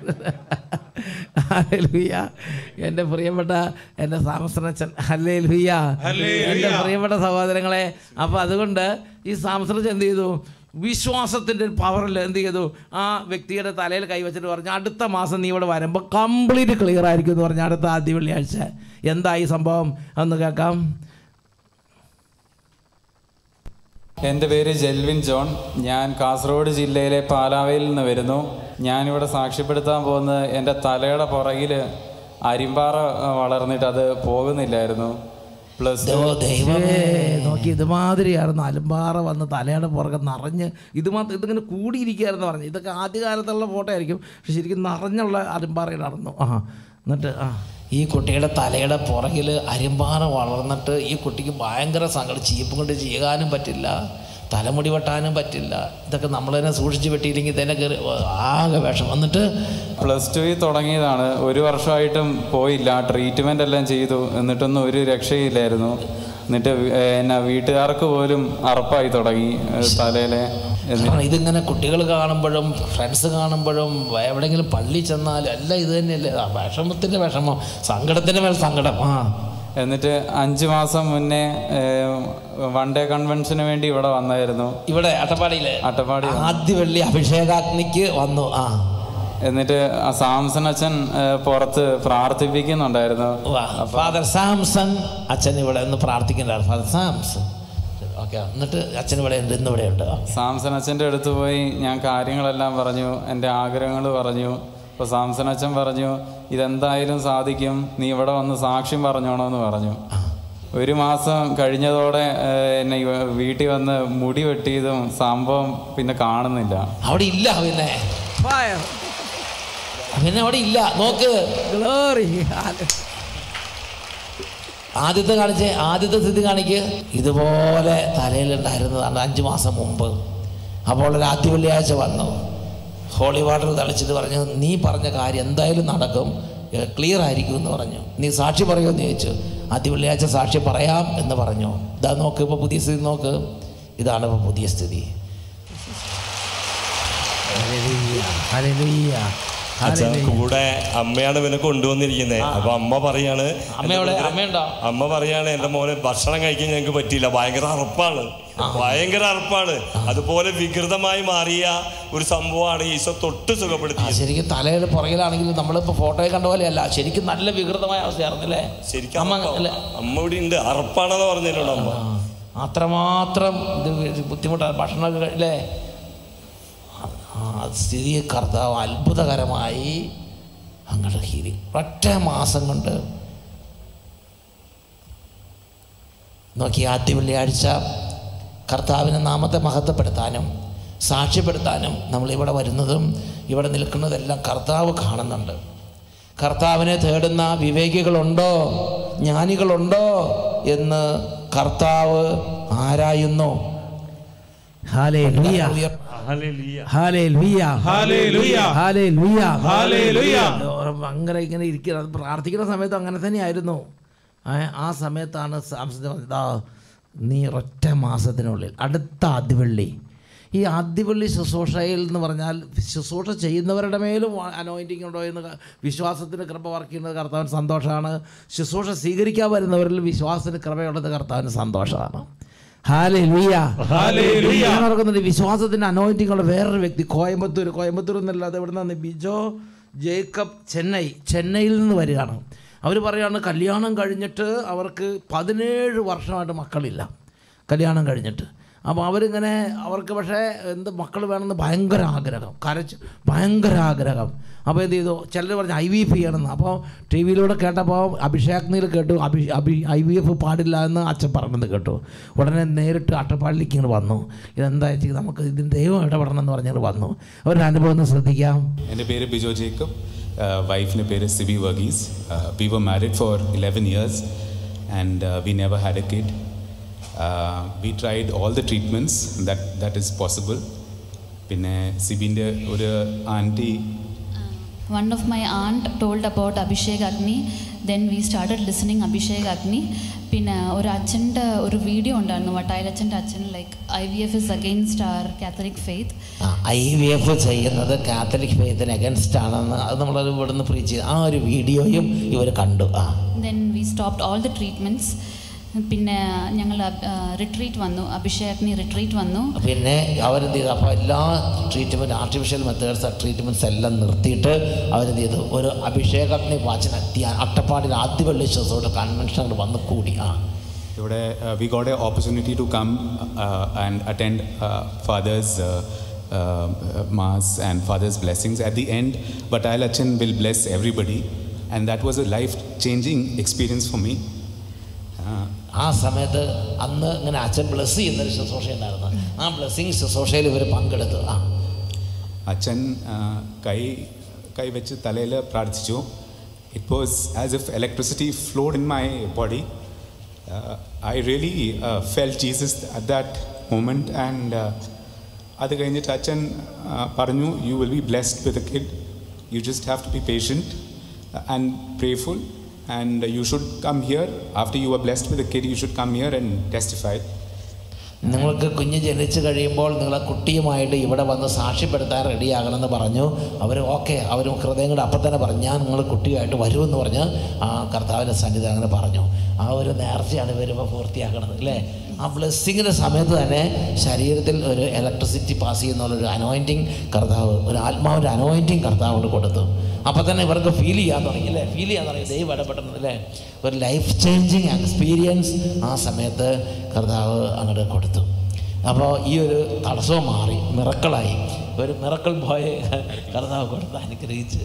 ഹല്ലേലൂയ. എൻ്റെ പ്രിയപ്പെട്ട എൻ്റെ സാംസർജൻ, ഹല്ലേലൂയ. എൻ്റെ പ്രിയപ്പെട്ട സഹോദരങ്ങളെ, അപ്പോൾ അതുകൊണ്ട് ഈ സാംസർജൻ എന്ത് ചെയ്തു? വിശ്വാസത്തിൻ്റെ പവറിൽ എന്ത് ചെയ്തു? ആ വ്യക്തിയുടെ തലയിൽ കൈവച്ചിട്ട് പറഞ്ഞു, അടുത്ത മാസം നീ ഇവിടെ വരുമ്പോൾ കംപ്ലീറ്റ് ക്ലിയർ ആയിരിക്കും എന്ന് പറഞ്ഞു. അടുത്ത ആദ്യ വെള്ളിയാഴ്ച. എന്തായി സംഭവം ഒന്ന് കേൾക്കാം. എൻ്റെ പേര് ജെൽവിൻ ജോൺ. ഞാൻ കാസർഗോഡ് ജില്ലയിലെ പാലാവയിൽ നിന്ന് വരുന്നു. ഞാനിവിടെ സാക്ഷ്യപ്പെടുത്താൻ പോകുന്നത് എൻ്റെ തലയുടെ പുറകിൽ അരിമ്പാറ വളർന്നിട്ട് അത് പോകുന്നില്ലായിരുന്നു. ദൈവമേ നോക്കി ഇതുമാതിരിയായിരുന്നു. അലമ്പാറ വന്ന് തലയുടെ പുറകെ നിറഞ്ഞ് ഇതിങ്ങനെ കൂടിയിരിക്കുകയായിരുന്നു പറഞ്ഞു. ഇതൊക്കെ ആദ്യകാലത്തുള്ള ഫോട്ടോ ആയിരിക്കും, പക്ഷെ ശരിക്കും നിറഞ്ഞുള്ള അരിമ്പാറയിലായിരുന്നു. എന്നിട്ട് ഈ കുട്ടിയുടെ തലയുടെ പുറകിൽ അരിമ്പാറ വളർന്നിട്ട് ഈ കുട്ടിക്ക് ഭയങ്കര സങ്കടം. ചീപ്പ് കൊണ്ട് ചെയ്യാനും പറ്റില്ല, തലമുടി വെട്ടാനും പറ്റില്ല. ഇതൊക്കെ നമ്മൾ തന്നെ സൂക്ഷിച്ച് വെട്ടിയില്ലെങ്കിൽ തന്നെ കയറി ആകെ വിഷം. എന്നിട്ട് +2 തുടങ്ങിയതാണ്. 1 വർഷമായിട്ടും പോയില്ല. ട്രീറ്റ്മെൻ്റ് എല്ലാം ചെയ്തു, എന്നിട്ടൊന്നും ഒരു രക്ഷയില്ലായിരുന്നു. എന്നിട്ട് എന്നാ വീട്ടുകാർക്ക് പോലും അറപ്പായി തുടങ്ങി തലയിലെ. ഇതിങ്ങനെ കുട്ടികൾ കാണുമ്പോഴും ഫ്രണ്ട്സ് കാണുമ്പോഴും എവിടെയെങ്കിലും പള്ളി ചെന്നാലും എല്ലാം ഇത് തന്നെയല്ലേ, വിഷമത്തിൻ്റെ വിഷമം, സങ്കടത്തിൻ്റെ മേൽ സങ്കടം. എന്നിട്ട് 5 മാസം മുന്നേ വൺ ഡേ കൺവെൻഷന് വേണ്ടി ഇവിടെ വന്നായിരുന്നു. ഇവിടെ അട്ടപ്പാടി ആദ്യ വെള്ളി അഭിഷേകാഗ്നിക്ക് വന്നു. എന്നിട്ട് സാംസൺ അച്ഛൻ പുറത്ത് പ്രാർത്ഥിപ്പിക്കുന്നുണ്ടായിരുന്നു. ഫാദർ സാംസൺ അച്ഛൻ ഇവിടെ നിന്ന് പ്രാർത്ഥിക്കുന്നുണ്ടായിരുന്നു. ഫാദർ സാംസൺ എന്നിട്ട് അച്ഛൻ ഇവിടെ ഉണ്ട്, ഇന്ന് ഇവിടെ ഉണ്ട്. സാംസൺ അച്ഛൻ്റെ അടുത്ത് പോയി ഞാൻ കാര്യങ്ങളെല്ലാം പറഞ്ഞു, എൻ്റെ ആഗ്രഹങ്ങൾ പറഞ്ഞു. അപ്പോൾ സാംസൺ അച്ഛൻ പറഞ്ഞു, ഇതെന്തായാലും സാധിക്കും, നീ ഇവിടെ വന്ന് സാക്ഷ്യം പറഞ്ഞോണമെന്ന് പറഞ്ഞു. 1 മാസം കഴിഞ്ഞതോടെ എന്നെ വീട്ടിൽ വന്ന് മുടി വെട്ടിയതും സംഭവം പിന്നെ കാണുന്നില്ല. അവിടെ ഇല്ല, പിന്നെ അവിടെ ഇല്ല. നോക്ക്, ആദ്യത്തെ സ്ഥിതി കാണിക്ക്. ഇതുപോലെ തലയിലുണ്ടായിരുന്നതാണ് 5 മാസം മുമ്പ്. അപ്പോൾ ഒരു ആദ്യ വെള്ളിയാഴ്ച വന്നു, ഹോളി വാട്ടർ തളിച്ചിട്ട് പറഞ്ഞു, നീ പറഞ്ഞ കാര്യം എന്തായാലും നടക്കും, ക്ലിയർ ആയിരിക്കും എന്ന് പറഞ്ഞു. നീ സാക്ഷി പറയുമെന്ന് ചോദിച്ചു. ആദ്യ വെള്ളിയാഴ്ച സാക്ഷി പറയാം എന്ന് പറഞ്ഞു. ഇതാ നോക്ക്, ഇപ്പോൾ പുതിയ സ്ഥിതി നോക്ക്. ഇതാണ് ഇപ്പോൾ പുതിയ സ്ഥിതി. കൂടെ അമ്മയാണ് ഇവനെ കൊണ്ടുവന്നിരിക്കുന്നത്. അപ്പൊ അമ്മ പറയാണ്, അമ്മ പറയാണ്, എൻ്റെ മോനെ ഭക്ഷണം കഴിക്കാൻ ഞങ്ങൾക്ക് പറ്റിയില്ല, ഭയങ്കര അറപ്പാണ്. അതുപോലെ വികൃതമായി മാറിയ ഒരു സംഭവമാണ് ഈശോ തൊട്ട് സുഖപ്പെടുത്തി. ശരിക്കും തലയുടെ പുറകിലാണെങ്കിൽ നമ്മളിപ്പോൾ ഫോട്ടോയിൽ കണ്ട പോലെയല്ല, ശരിക്കും നല്ല വികൃതമായ അവസ്ഥയായിരുന്നല്ലേ. ശരിക്കും അമ്മ ഇവിടെ ഉണ്ട്, അറപ്പാണെന്ന് പറഞ്ഞിട്ടുണ്ട് അമ്മ. അത്രമാത്രം ഇത് ബുദ്ധിമുട്ടാണ്. ഭക്ഷണമൊക്കെ അല്ലേ, സ്ഥിതി കർത്താവ് അത്ഭുതകരമായി അങ്ങോട്ട് ഹീലി. ഒറ്റ മാസം കൊണ്ട് നോക്കി. ആദ്യ വെള്ളിയാഴ്ച കർത്താവിൻ്റെ നാമത്തെ മഹത്വപ്പെടുത്താനും സാക്ഷ്യപ്പെടുത്താനും നമ്മളിവിടെ വരുന്നതും ഇവിടെ നിൽക്കുന്നതെല്ലാം കർത്താവ് കാണുന്നുണ്ട്. കർത്താവിനെ തേടുന്ന വിവേകികളുണ്ടോ, ജ്ഞാനികളുണ്ടോ എന്ന് കർത്താവ് ആരായുന്നു. ഭയങ്കര ഇങ്ങനെ ഇരിക്കുന്നത്. പ്രാർത്ഥിക്കുന്ന സമയത്ത് അങ്ങനെ തന്നെയായിരുന്നു. ആ സമയത്താണ് സാംസൺ പറഞ്ഞത്, നീ ഒറ്റ മാസത്തിനുള്ളിൽ അടുത്ത ആദ്യവെള്ളി. ഈ ആദ്യവെള്ളി ശുശ്രൂഷയിൽ എന്ന് പറഞ്ഞാൽ ശുശ്രൂഷ ചെയ്യുന്നവരുടെ മേലും അനോയിൻറ്റിങ് ഉണ്ടോ എന്ന് വിശ്വാസത്തിന് കൃപ വർക്ക് ചെയ്യുന്നത് കർത്താവിന് സന്തോഷമാണ്. ശുശ്രൂഷ സ്വീകരിക്കാൻ വരുന്നവരിൽ വിശ്വാസത്തിന് കൃപയുള്ളത് കർത്താവിന് സന്തോഷമാണ്. നടക്കുന്നുണ്ട്. വിശ്വാസത്തിൻ്റെ അനോയിൻറ്റിങ് ഉള്ള വേറൊരു വ്യക്തി കോയമ്പത്തൂർ എന്നല്ലാതെ ഇവിടെ നിന്ന് ബിജോ ജേക്കബ് ചെന്നൈയിൽ നിന്ന് വരികയാണ്. അവർ പറയുകയാണ്, കല്യാണം കഴിഞ്ഞിട്ട് അവർക്ക് 17 വർഷമായിട്ട് മക്കളില്ല, കല്യാണം കഴിഞ്ഞിട്ട്. അപ്പോൾ അവരിങ്ങനെ അവർക്ക് പക്ഷേ എന്ത് മക്കൾ വേണമെന്ന് ഭയങ്കര ആഗ്രഹം, ഭയങ്കര ആഗ്രഹം. അപ്പോൾ എന്ത് ചെയ്തു, ചിലർ പറഞ്ഞു IVF ചെയ്യണമെന്ന്. അപ്പോൾ ടി വിയിലൂടെ കേട്ടപ്പോൾ അഭിഷേകനിൽ കേട്ടു IVF പാടില്ല എന്ന് അച്ഛൻ പറഞ്ഞത് കേട്ടു. ഉടനെ നേരിട്ട് അട്ടപ്പാടിലേക്ക് ഇങ്ങനെ വന്നു. ഇതെന്താ വെച്ചാൽ നമുക്ക് ഇതിന് ദൈവം ഇടപെടണം എന്ന് പറഞ്ഞാൽ വന്നു. അവരുടെ അനുഭവം ഒന്ന് ശ്രദ്ധിക്കാം. എൻ്റെ പേര് ബിജോ ജേക്കബ്, വൈഫിൻ്റെ പേര് Sibi Varghese. We were married for 11 years and we never had a kid. We tried all the treatments that is possible. പിന്നെ സിബിൻ്റെ ഒരു aunty, one of my aunt told about Abhishek Agni, then we started listening Abhishek Agni. പിന്നെ ഒരു അച്ഛൻ്റെ ഒരു video ഉണ്ടായിരുന്നു, വട്ടായിലച്ഛൻ്റെ അച്ഛൻ, like IVF is against our Catholic faith. IVF ചെയ്യുന്നത് കാത്തലിക് ഫെയ്ത്തിന് അഗൻസ്റ്റ് ആണെന്ന് അത് നമ്മളത് ഇവിടുന്ന് പ്രീച്ച് ചെയ്തു. ആ ഒരു വീഡിയോയും ഇവർ കണ്ടു. then we stopped all the treatments. പിന്നെ ഞങ്ങൾ റിട്രീറ്റ് വന്നു, അഭിഷേക് റിട്രീറ്റ് വന്നു. പിന്നെ അവരെന്ത് ചെയ്തു, അപ്പോൾ എല്ലാ ട്രീറ്റ്മെൻറ്റ് ആർട്ടിഫിഷ്യൽ മെത്തേഡ്സ് ട്രീറ്റ്മെൻറ്റ്സ് എല്ലാം നിർത്തിയിട്ട് അവരെന്ത് ചെയ്തു, ഒരു അഭിഷേക് വാച്ചൻ അട്ടപ്പാടിയിൽ ആദ്യ വെള്ളി ശുശ്രൂഷ കൺവെൻഷൻ വന്ന് കൂടി. We got an opportunity to come and attend Father's Mass and Father's blessings at the end. Vatayal Achan will bless everybody, and that was a life-changing experience for me. ആ സമയത്ത് അന്ന് ഇങ്ങനെ അച്ഛൻ ബ്ലെസ് ചെയ്യുന്നൊരു ശുശ്രൂഷ ഉണ്ടായിരുന്നു. ആ ബ്ലെസ്സിങ് ശുശ്രൂഷയിൽ ഇവർ പങ്കെടുത്തു. അച്ഛൻ കൈ വെച്ച് തലയിൽ പ്രാർത്ഥിച്ചു. It was as if electricity flowed in my body. I really felt Jesus at that moment, and അത് കഴിഞ്ഞിട്ട് അച്ഛൻ പറഞ്ഞു, you will be blessed with a kid. You just have to be patient and prayerful, and you should come here. After you are blessed with a kid, you should come here and testify. നിങ്ങൾക്ക് കുഞ്ഞ് ജനിച്ചു കഴിയുമ്പോൾ നിങ്ങളെ കുട്ടിയുമായിട്ട് ഇവിടെ വന്ന് സാക്ഷ്യപ്പെടുത്താൻ റെഡിയാകണമെന്ന് പറഞ്ഞു. അവർ ഹൃദയങ്ങളുടെ അപ്പം തന്നെ പറഞ്ഞു, ഞാൻ നിങ്ങൾ കുട്ടിയായിട്ട് വരുമെന്ന് പറഞ്ഞ് ആ കർത്താവിൻ്റെ സന്നിധി അങ്ങനെ പറഞ്ഞു. ആ ഒരു നേർച്ചയാണ് വരുമ്പോൾ പൂർത്തിയാക്കണത് അല്ലേ. ആ ബ്ലെസ്സിങ്ങിൻ്റെ സമയത്ത് തന്നെ ശരീരത്തിൽ ഒരു ഇലക്ട്രിസിറ്റി പാസ് ചെയ്യുന്നുള്ളൊരു അനോയിൻറ്റിങ് കർത്താവ്, ഒരു ആത്മാവിൻ്റെ അനോയിൻറ്റിങ് കർത്താവ് കൊണ്ട് കൊടുത്തു. അപ്പം തന്നെ ഇവർക്ക് ഫീൽ ചെയ്യാൻ തുടങ്ങി ദൈവം ഇടപെടുന്നത് അല്ലേ. ഒരു ലൈഫ് ചേഞ്ചിങ് എക്സ്പീരിയൻസ് ആ സമയത്ത് കർത്താവ് അങ്ങോട്ട് കൊടുത്തു. അപ്പോൾ ഈ ഒരു തടസ്സവും മാറി, മിറക്കളായി. ഒരു മിറക്കൾ ബോയ് കർത്താവ് കൊടുത്ത് അനുഗ്രഹിച്ച്.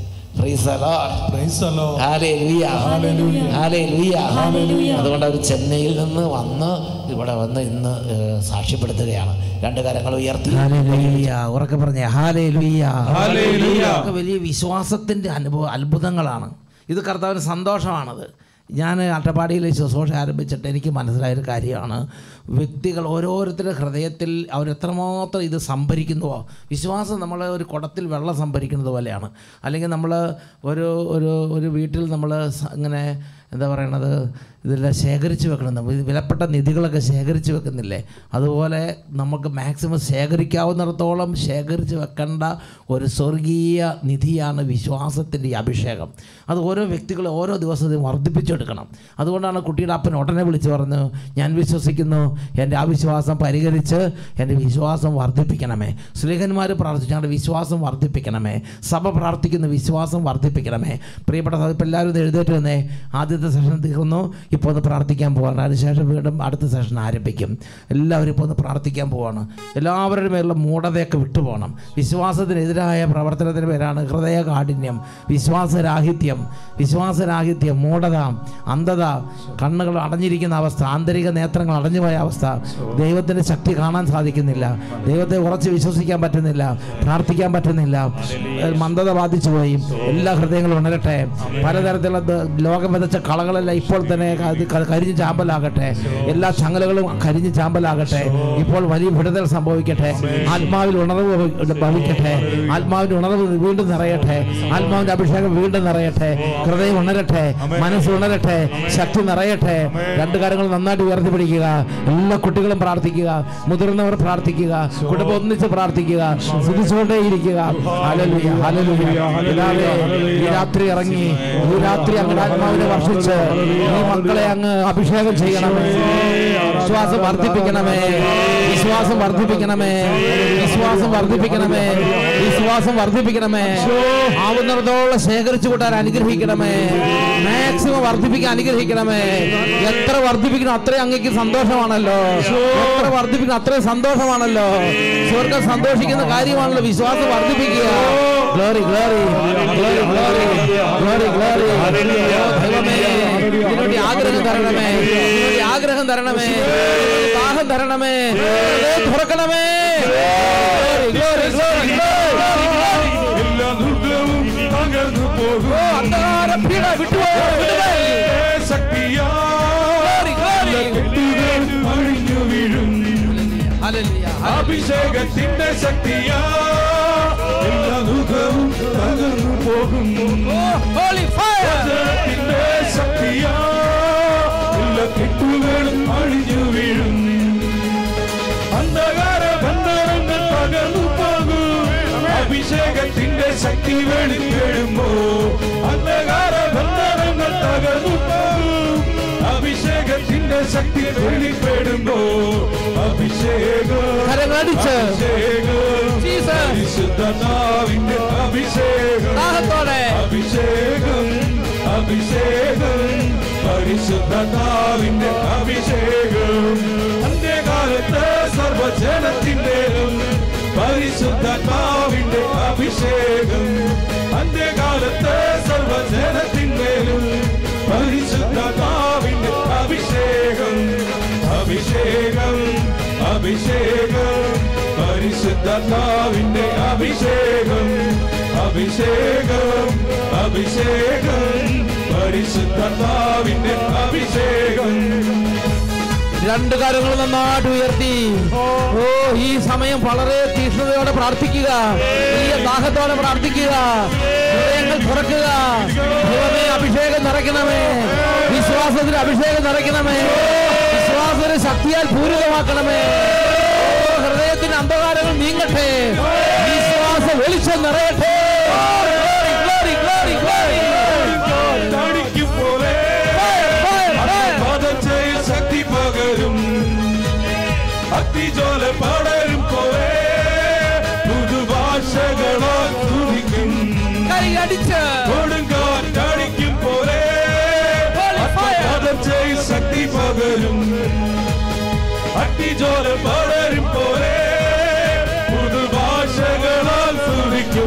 അതുകൊണ്ട് അവർ ചെന്നൈയിൽ നിന്ന് വന്ന് ഇവിടെ വന്ന് ഇന്ന് സാക്ഷ്യപ്പെടുത്തുകയാണ്. രണ്ട് കരങ്ങൾ ഉയർത്തി ഉറക്കെ പറഞ്ഞേ ഹല്ലേലൂയ. വലിയ വിശ്വാസത്തിൻ്റെ അത്ഭുതങ്ങളാണ് ഇത്. കർത്താവിന് സന്തോഷമാണത്. ഞാൻ അട്ടപ്പാടിയിൽ ശുശ്രൂഷ ആരംഭിച്ചിട്ട് എനിക്ക് മനസ്സിലായൊരു കാര്യമാണ്, വ്യക്തികൾ ഓരോരുത്തരുടെ ഹൃദയത്തിൽ അവരെത്രമാത്രം ഇത് സംഭരിക്കുന്നുവോ. വിശ്വാസം നമ്മൾ ഒരു കുടത്തിൽ വെള്ളം സംഭരിക്കുന്നത് പോലെയാണ്. അല്ലെങ്കിൽ നമ്മൾ ഒരു വീട്ടിൽ നമ്മൾ ഇങ്ങനെ എന്താ പറയണത്, ഇതെല്ലാം ശേഖരിച്ച് വെക്കണം. വിലപ്പെട്ട നിധികളൊക്കെ ശേഖരിച്ച് വെക്കുന്നില്ലേ, അതുപോലെ നമുക്ക് മാക്സിമം ശേഖരിക്കാവുന്നിടത്തോളം ശേഖരിച്ച് വെക്കേണ്ട ഒരു സ്വർഗീയ നിധിയാണ് വിശ്വാസത്തിൻ്റെ ഈ അഭിഷേകം. അത് ഓരോ വ്യക്തികളെ ഓരോ ദിവസവും വർദ്ധിപ്പിച്ചെടുക്കണം. അതുകൊണ്ടാണ് കുട്ടിയുടെ അപ്പൻ ഉടനെ വിളിച്ച് പറഞ്ഞു, ഞാൻ വിശ്വസിക്കുന്നു, എൻ്റെ അവിശ്വാസം പരിഹരിച്ച് എൻ്റെ വിശ്വാസം വർദ്ധിപ്പിക്കണമേ. സ്ലീഹന്മാർ പ്രാർത്ഥിച്ചു, ഞങ്ങളുടെ വിശ്വാസം വർദ്ധിപ്പിക്കണമേ. സഭ പ്രാർത്ഥിക്കുന്നു, വിശ്വാസം വർദ്ധിപ്പിക്കണമേ. പ്രിയപ്പെട്ട ഇപ്പം എല്ലാവരും എഴുന്നേറ്റ് വന്നേ. ആദ്യത്തെ സെഷൻ തീർന്നു, ഇപ്പോൾ ഒന്ന് പ്രാർത്ഥിക്കാൻ പോവാണ്. അതിനുശേഷം വീണ്ടും അടുത്ത സെഷൻ ആരംഭിക്കും. എല്ലാവരും ഇപ്പോൾ ഒന്ന് പ്രാർത്ഥിക്കാൻ പോവാണ്. എല്ലാവരുടെ മേലുള്ള മൂഢതയൊക്കെ വിട്ടുപോകണം. വിശ്വാസത്തിനെതിരായ പ്രവർത്തനത്തിന് പേരാണ് ഹൃദയകാഠിന്യം, വിശ്വാസരാഹിത്യം, മൂഢത, അന്ധത, കണ്ണുകൾ അടഞ്ഞിരിക്കുന്ന അവസ്ഥ, ആന്തരിക നേത്രങ്ങൾ അടഞ്ഞുപോയ അവസ്ഥ, ദൈവത്തിൻ്റെ ശക്തി കാണാൻ സാധിക്കുന്നില്ല, ദൈവത്തെ ഉറച്ച് വിശ്വസിക്കാൻ പറ്റുന്നില്ല, പ്രാർത്ഥിക്കാൻ പറ്റുന്നില്ല, മന്ദത ബാധിച്ചു പോയി. എല്ലാ ഹൃദയങ്ങളും ഉണരട്ടെ. പലതരത്തിലുള്ള ലോകം വിതച്ച കളകളെല്ലാം ഇപ്പോൾ തന്നെ കരിഞ്ഞ് ചാമ്പലാകട്ടെ. എല്ലാ ചങ്ങലകളും കരിഞ്ഞ് ചാമ്പലാകട്ടെ. ഇപ്പോൾ വലിയ വിടുതൽ സംഭവിക്കട്ടെ. ആത്മാവിൽ ഉണർവ് ഭവിക്കട്ടെ. ആത്മാവിൻ്റെ ഉണർവ് വീണ്ടും നിറയട്ടെ. ആത്മാവിൻ്റെ അഭിഷേകം വീണ്ടും നിറയട്ടെ. ഹൃദയം ഉണരട്ടെ, മനസ്സ് ഉണരട്ടെ, ശക്തി നിറയട്ടെ. രണ്ട് കാര്യങ്ങൾ നന്നായിട്ട് ഉയർത്തിപ്പിടിക്കുക. എല്ലാ കുട്ടികളും പ്രാർത്ഥിക്കുക, മുതിർന്നവർ പ്രാർത്ഥിക്കുക, കുടുംബം ഒന്നിച്ച് പ്രാർത്ഥിക്കുക, സ്തുതിച്ചുകൊണ്ടേയിരിക്കുക. Hallelujah, hallelujah. ഈ രാത്രി ഇറങ്ങി, ഈ രാത്രി അങ്ങ് ആത്മാവിനെ വർഷിച്ച് ഈ മക്കളെ അങ്ങ് അഭിഷേകം ചെയ്യണമേ. വിശ്വാസം വർദ്ധിപ്പിക്കണമേ, വിശ്വാസം വർദ്ധിപ്പിക്കണമേ, വിശ്വാസം വർദ്ധിപ്പിക്കണമേ, വിശ്വാസം വർദ്ധിപ്പിക്കണമേ. ആവുന്നിടത്തോളം ശേഖരിച്ചു കൂട്ടാൻ അനുഗ്രഹിക്കണമേ. മാക്സിമം വർദ്ധിപ്പിക്കാൻ അനുഗ്രഹിക്കണമേ. എത്ര വർദ്ധിപ്പിക്കണം അത്രയും അങ്ങേക്ക് സന്തോഷമാണല്ലോ. എത്ര വർദ്ധിപ്പിക്കണം അത്രയും സന്തോഷമാണല്ലോ. സ്വർഗം സന്തോഷിക്കുന്ന കാര്യമാണല്ലോ. വിശ്വാസം വർദ്ധിപ്പിക്കുക. Glory, glory, glory, glory, glory, glory. ദൈവമേ, ഇതിനുവേണ്ടി ആഗ്രഹം തരണമേ, ഇതിനുവേണ്ടി ആഗ്രഹം തരണമേ, ദാഹം തരണമേ, തുറക്കണമേ. Glory, glory, glory. എല്ലാ ദുർഗവും തകർന്നു പോകും. അന്ധകാരം പീഡ ശക്തിയാ അഴിഞ്ഞു വീഴും. അഭിഷേകത്തിന്റെ ശക്തിയാ എല്ലാ ദുർഗവും തകർന്നു പോകും. വചനത്തിന്റെ ശക്തിയാ എല്ലാ കെട്ടുകളും അഴിഞ്ഞു വീഴും. അന്ധകാര ബന്ധനങ്ങൾ തകർന്നു പോകും. അഭിഷേകത്തിന്റെ ശക്തി വെളിപ്പെടുമ്പോ അന്ധകാര ബന്ധനങ്ങൾ തകർന്നു പോകും. അഭിഷേകത്തിന്റെ ശക്തി വെളിപ്പെടുമ്പോ അഭിഷേകം, പരിശുദ്ധാത്മാവിന്റെ അഭിഷേകം, അഭിഷേകം, അഭിഷേകം, പരിശുദ്ധാത്മാവിന്റെ അഭിഷേകം. അന്ത്യകാലത്ത് സർവജനത്തിന്റെയും പരിശുദ്ധാത്മാവിന്റെ അഭിഷേകം. അന്ത്യകാലത്ത് സർവജനത്തിന്റെയും പരിശുദ്ധാത്മാവിന്റെ അഭിഷേകം. അഭിഷേകം അഭിഷേകം പരിശുദ്ധാത്മാവിന്റെ അഭിഷേകം. അഭിഷേകം അഭിഷേകം പരിശുദ്ധാത്മാവിന്റെ അഭിഷേകം. രണ്ട് കാര്യങ്ങൾ നന്നായിട്ട് ഉയർത്തി. ഓ, ഈ സമയം വളരെ തീക്ഷ്ണതയോടെ പ്രാർത്ഥിക്കുക, വലിയ ദാഹത്തോടെ പ്രാർത്ഥിക്കുക, ഹൃദയങ്ങൾ തുറക്കുക. ദൈവമേ, അഭിഷേകം നിറയ്ക്കണമേ, വിശ്വാസത്തിന് അഭിഷേകം നിറയ്ക്കണമേ, വിശ്വാസത്തിന് ശക്തിയാൽ പൂരിതമാക്കണമേ. ഹൃദയത്തിന്റെ അന്ധകാരങ്ങൾ നീങ്ങട്ടെ, വിശ്വാസ വെളിച്ചം നിറയട്ടെ. ശക്തി പകരും അഗ്നിജ്വാല പടരും പോലെ പുതുഭാഷകളാൽ തുടിക്കും. കൊടുങ്കാറ്റടിക്കും പോലെ ശക്തി പകരും അഗ്നിജ്വാല പടരും പോലെ പുതുഭാഷകളാൽ തുടിക്കും.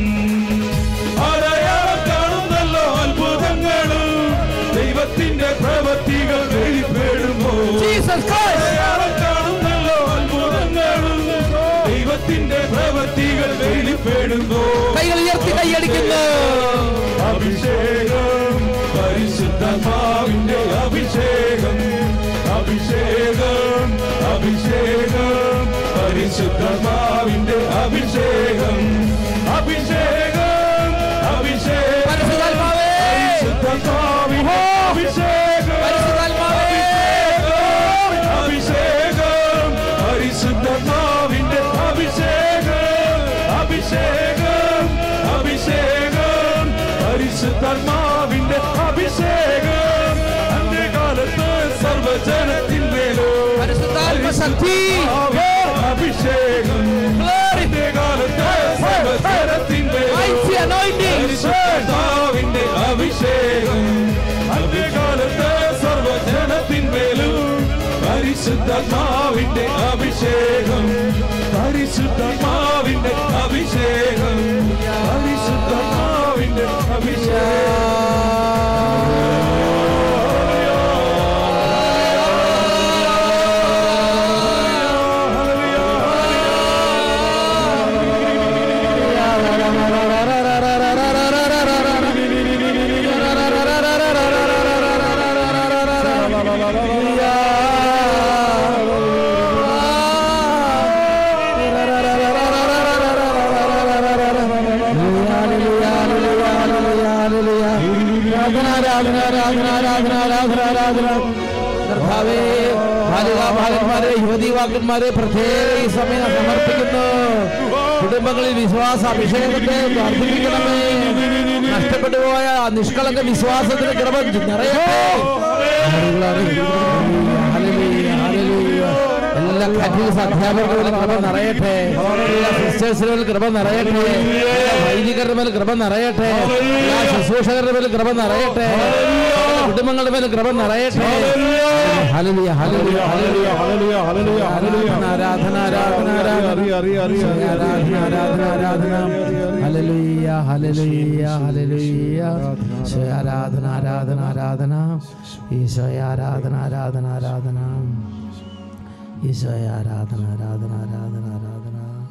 അടയാളം കാണുന്നല്ലോ അത്ഭുതങ്ങളും ദൈവത്തിന്റെ പ്രവൃത്തികൾ വെളിപ്പെടുമ്പോ. അടയാളം കാണുന്നല്ലോ അത്ഭുതങ്ങളും ദൈവത്തിന്റെ പ്രവൃത്തികൾ വെളിപ്പെടുമ്പോ. കൈകൾ ഉയർത്തി കൈയടിക്കുന്നു. അഭിഷേകം പരിശുദ്ധാത്മാവിന്റെ അഭിഷേകം. അഭിഷേകം അഭിഷേകം പരിശുദ്ധാത്മാവിന്റെ അഭിഷേകം. അഭിഷേകം അഭിഷേകം പരിശുദ്ധാത്മാവിന്റെ അഭിഷേകം. അഭിഷേകം പരിശുദ്ധാത്മാവിന്റെ അഭിഷേകം. അഭിഷേകം അഭിഷേകം പരിശുദ്ധാത്മാവിന്റെ അഭിഷേകം. അന്ത്യകാലത്ത് സർവജനത്തിന്മേലോ ശക്തി അഭിഷേകം. അന്ത്യകാലത്ത് സർവജനത്തിന്മേലോ പരിശുദ്ധാത്മാവിന്റെ അഭിഷേകം. അന്ത്യകാലത്ത് സർവജനത്തിന്മേലും പരിശുദ്ധാത്മാവിന്റെ അഭിഷേകം. പരിശുദ്ധാത്മാവിന്റെ അഭിഷേകം. പരിശുദ്ധാത്മാവിന്റെ അഭിഷേകം. യുവതീവാക്കന്മാരെ പ്രത്യേക ഈ സമയം സമർപ്പിക്കുന്നു. കുടുംബങ്ങളിൽ വിശ്വാസ അഭിഷേകത്തെ വർദ്ധിപ്പിക്കണമേ. നഷ്ടപ്പെട്ടു പോയ നിഷ്കളങ്ക വിശ്വാസത്തിന് കൃപ നിറയട്ടെ. എല്ലാ കാറ്റീസ് അധ്യാപകരുടെ കൃപ നിറയട്ടെ, എല്ലാ സിസ്റ്റേഴ്സിന്റെ കൃപ നിറയട്ടെ, എല്ലാ വൈദികരുടെ മേൽ കൃപ നിറയട്ടെ, എല്ലാ ശുശ്രൂഷകരുടെ മേൽ കൃപ നിറയട്ടെ, കുടുംബങ്ങളുടെ മേൽ കൃപ നിറയട്ടെ. ഹല്ലേലൂയ ഹല്ലേലൂയ ഹല്ലേലൂയ ഹല്ലേലൂയ ഹല്ലേലൂയ ആരാധന ആരാധന ആരാധന ആരാധന ആരാധന ആരാധന ഹല്ലേലൂയ ഹല്ലേലൂയ ഹല്ലേലൂയ ഈശോ ആരാധന ആരാധന ആരാധന ഈശോ ആരാധന ആരാധന ആരാധന ഈശോ ആരാധന ആരാധന ആരാധന ആരാധന.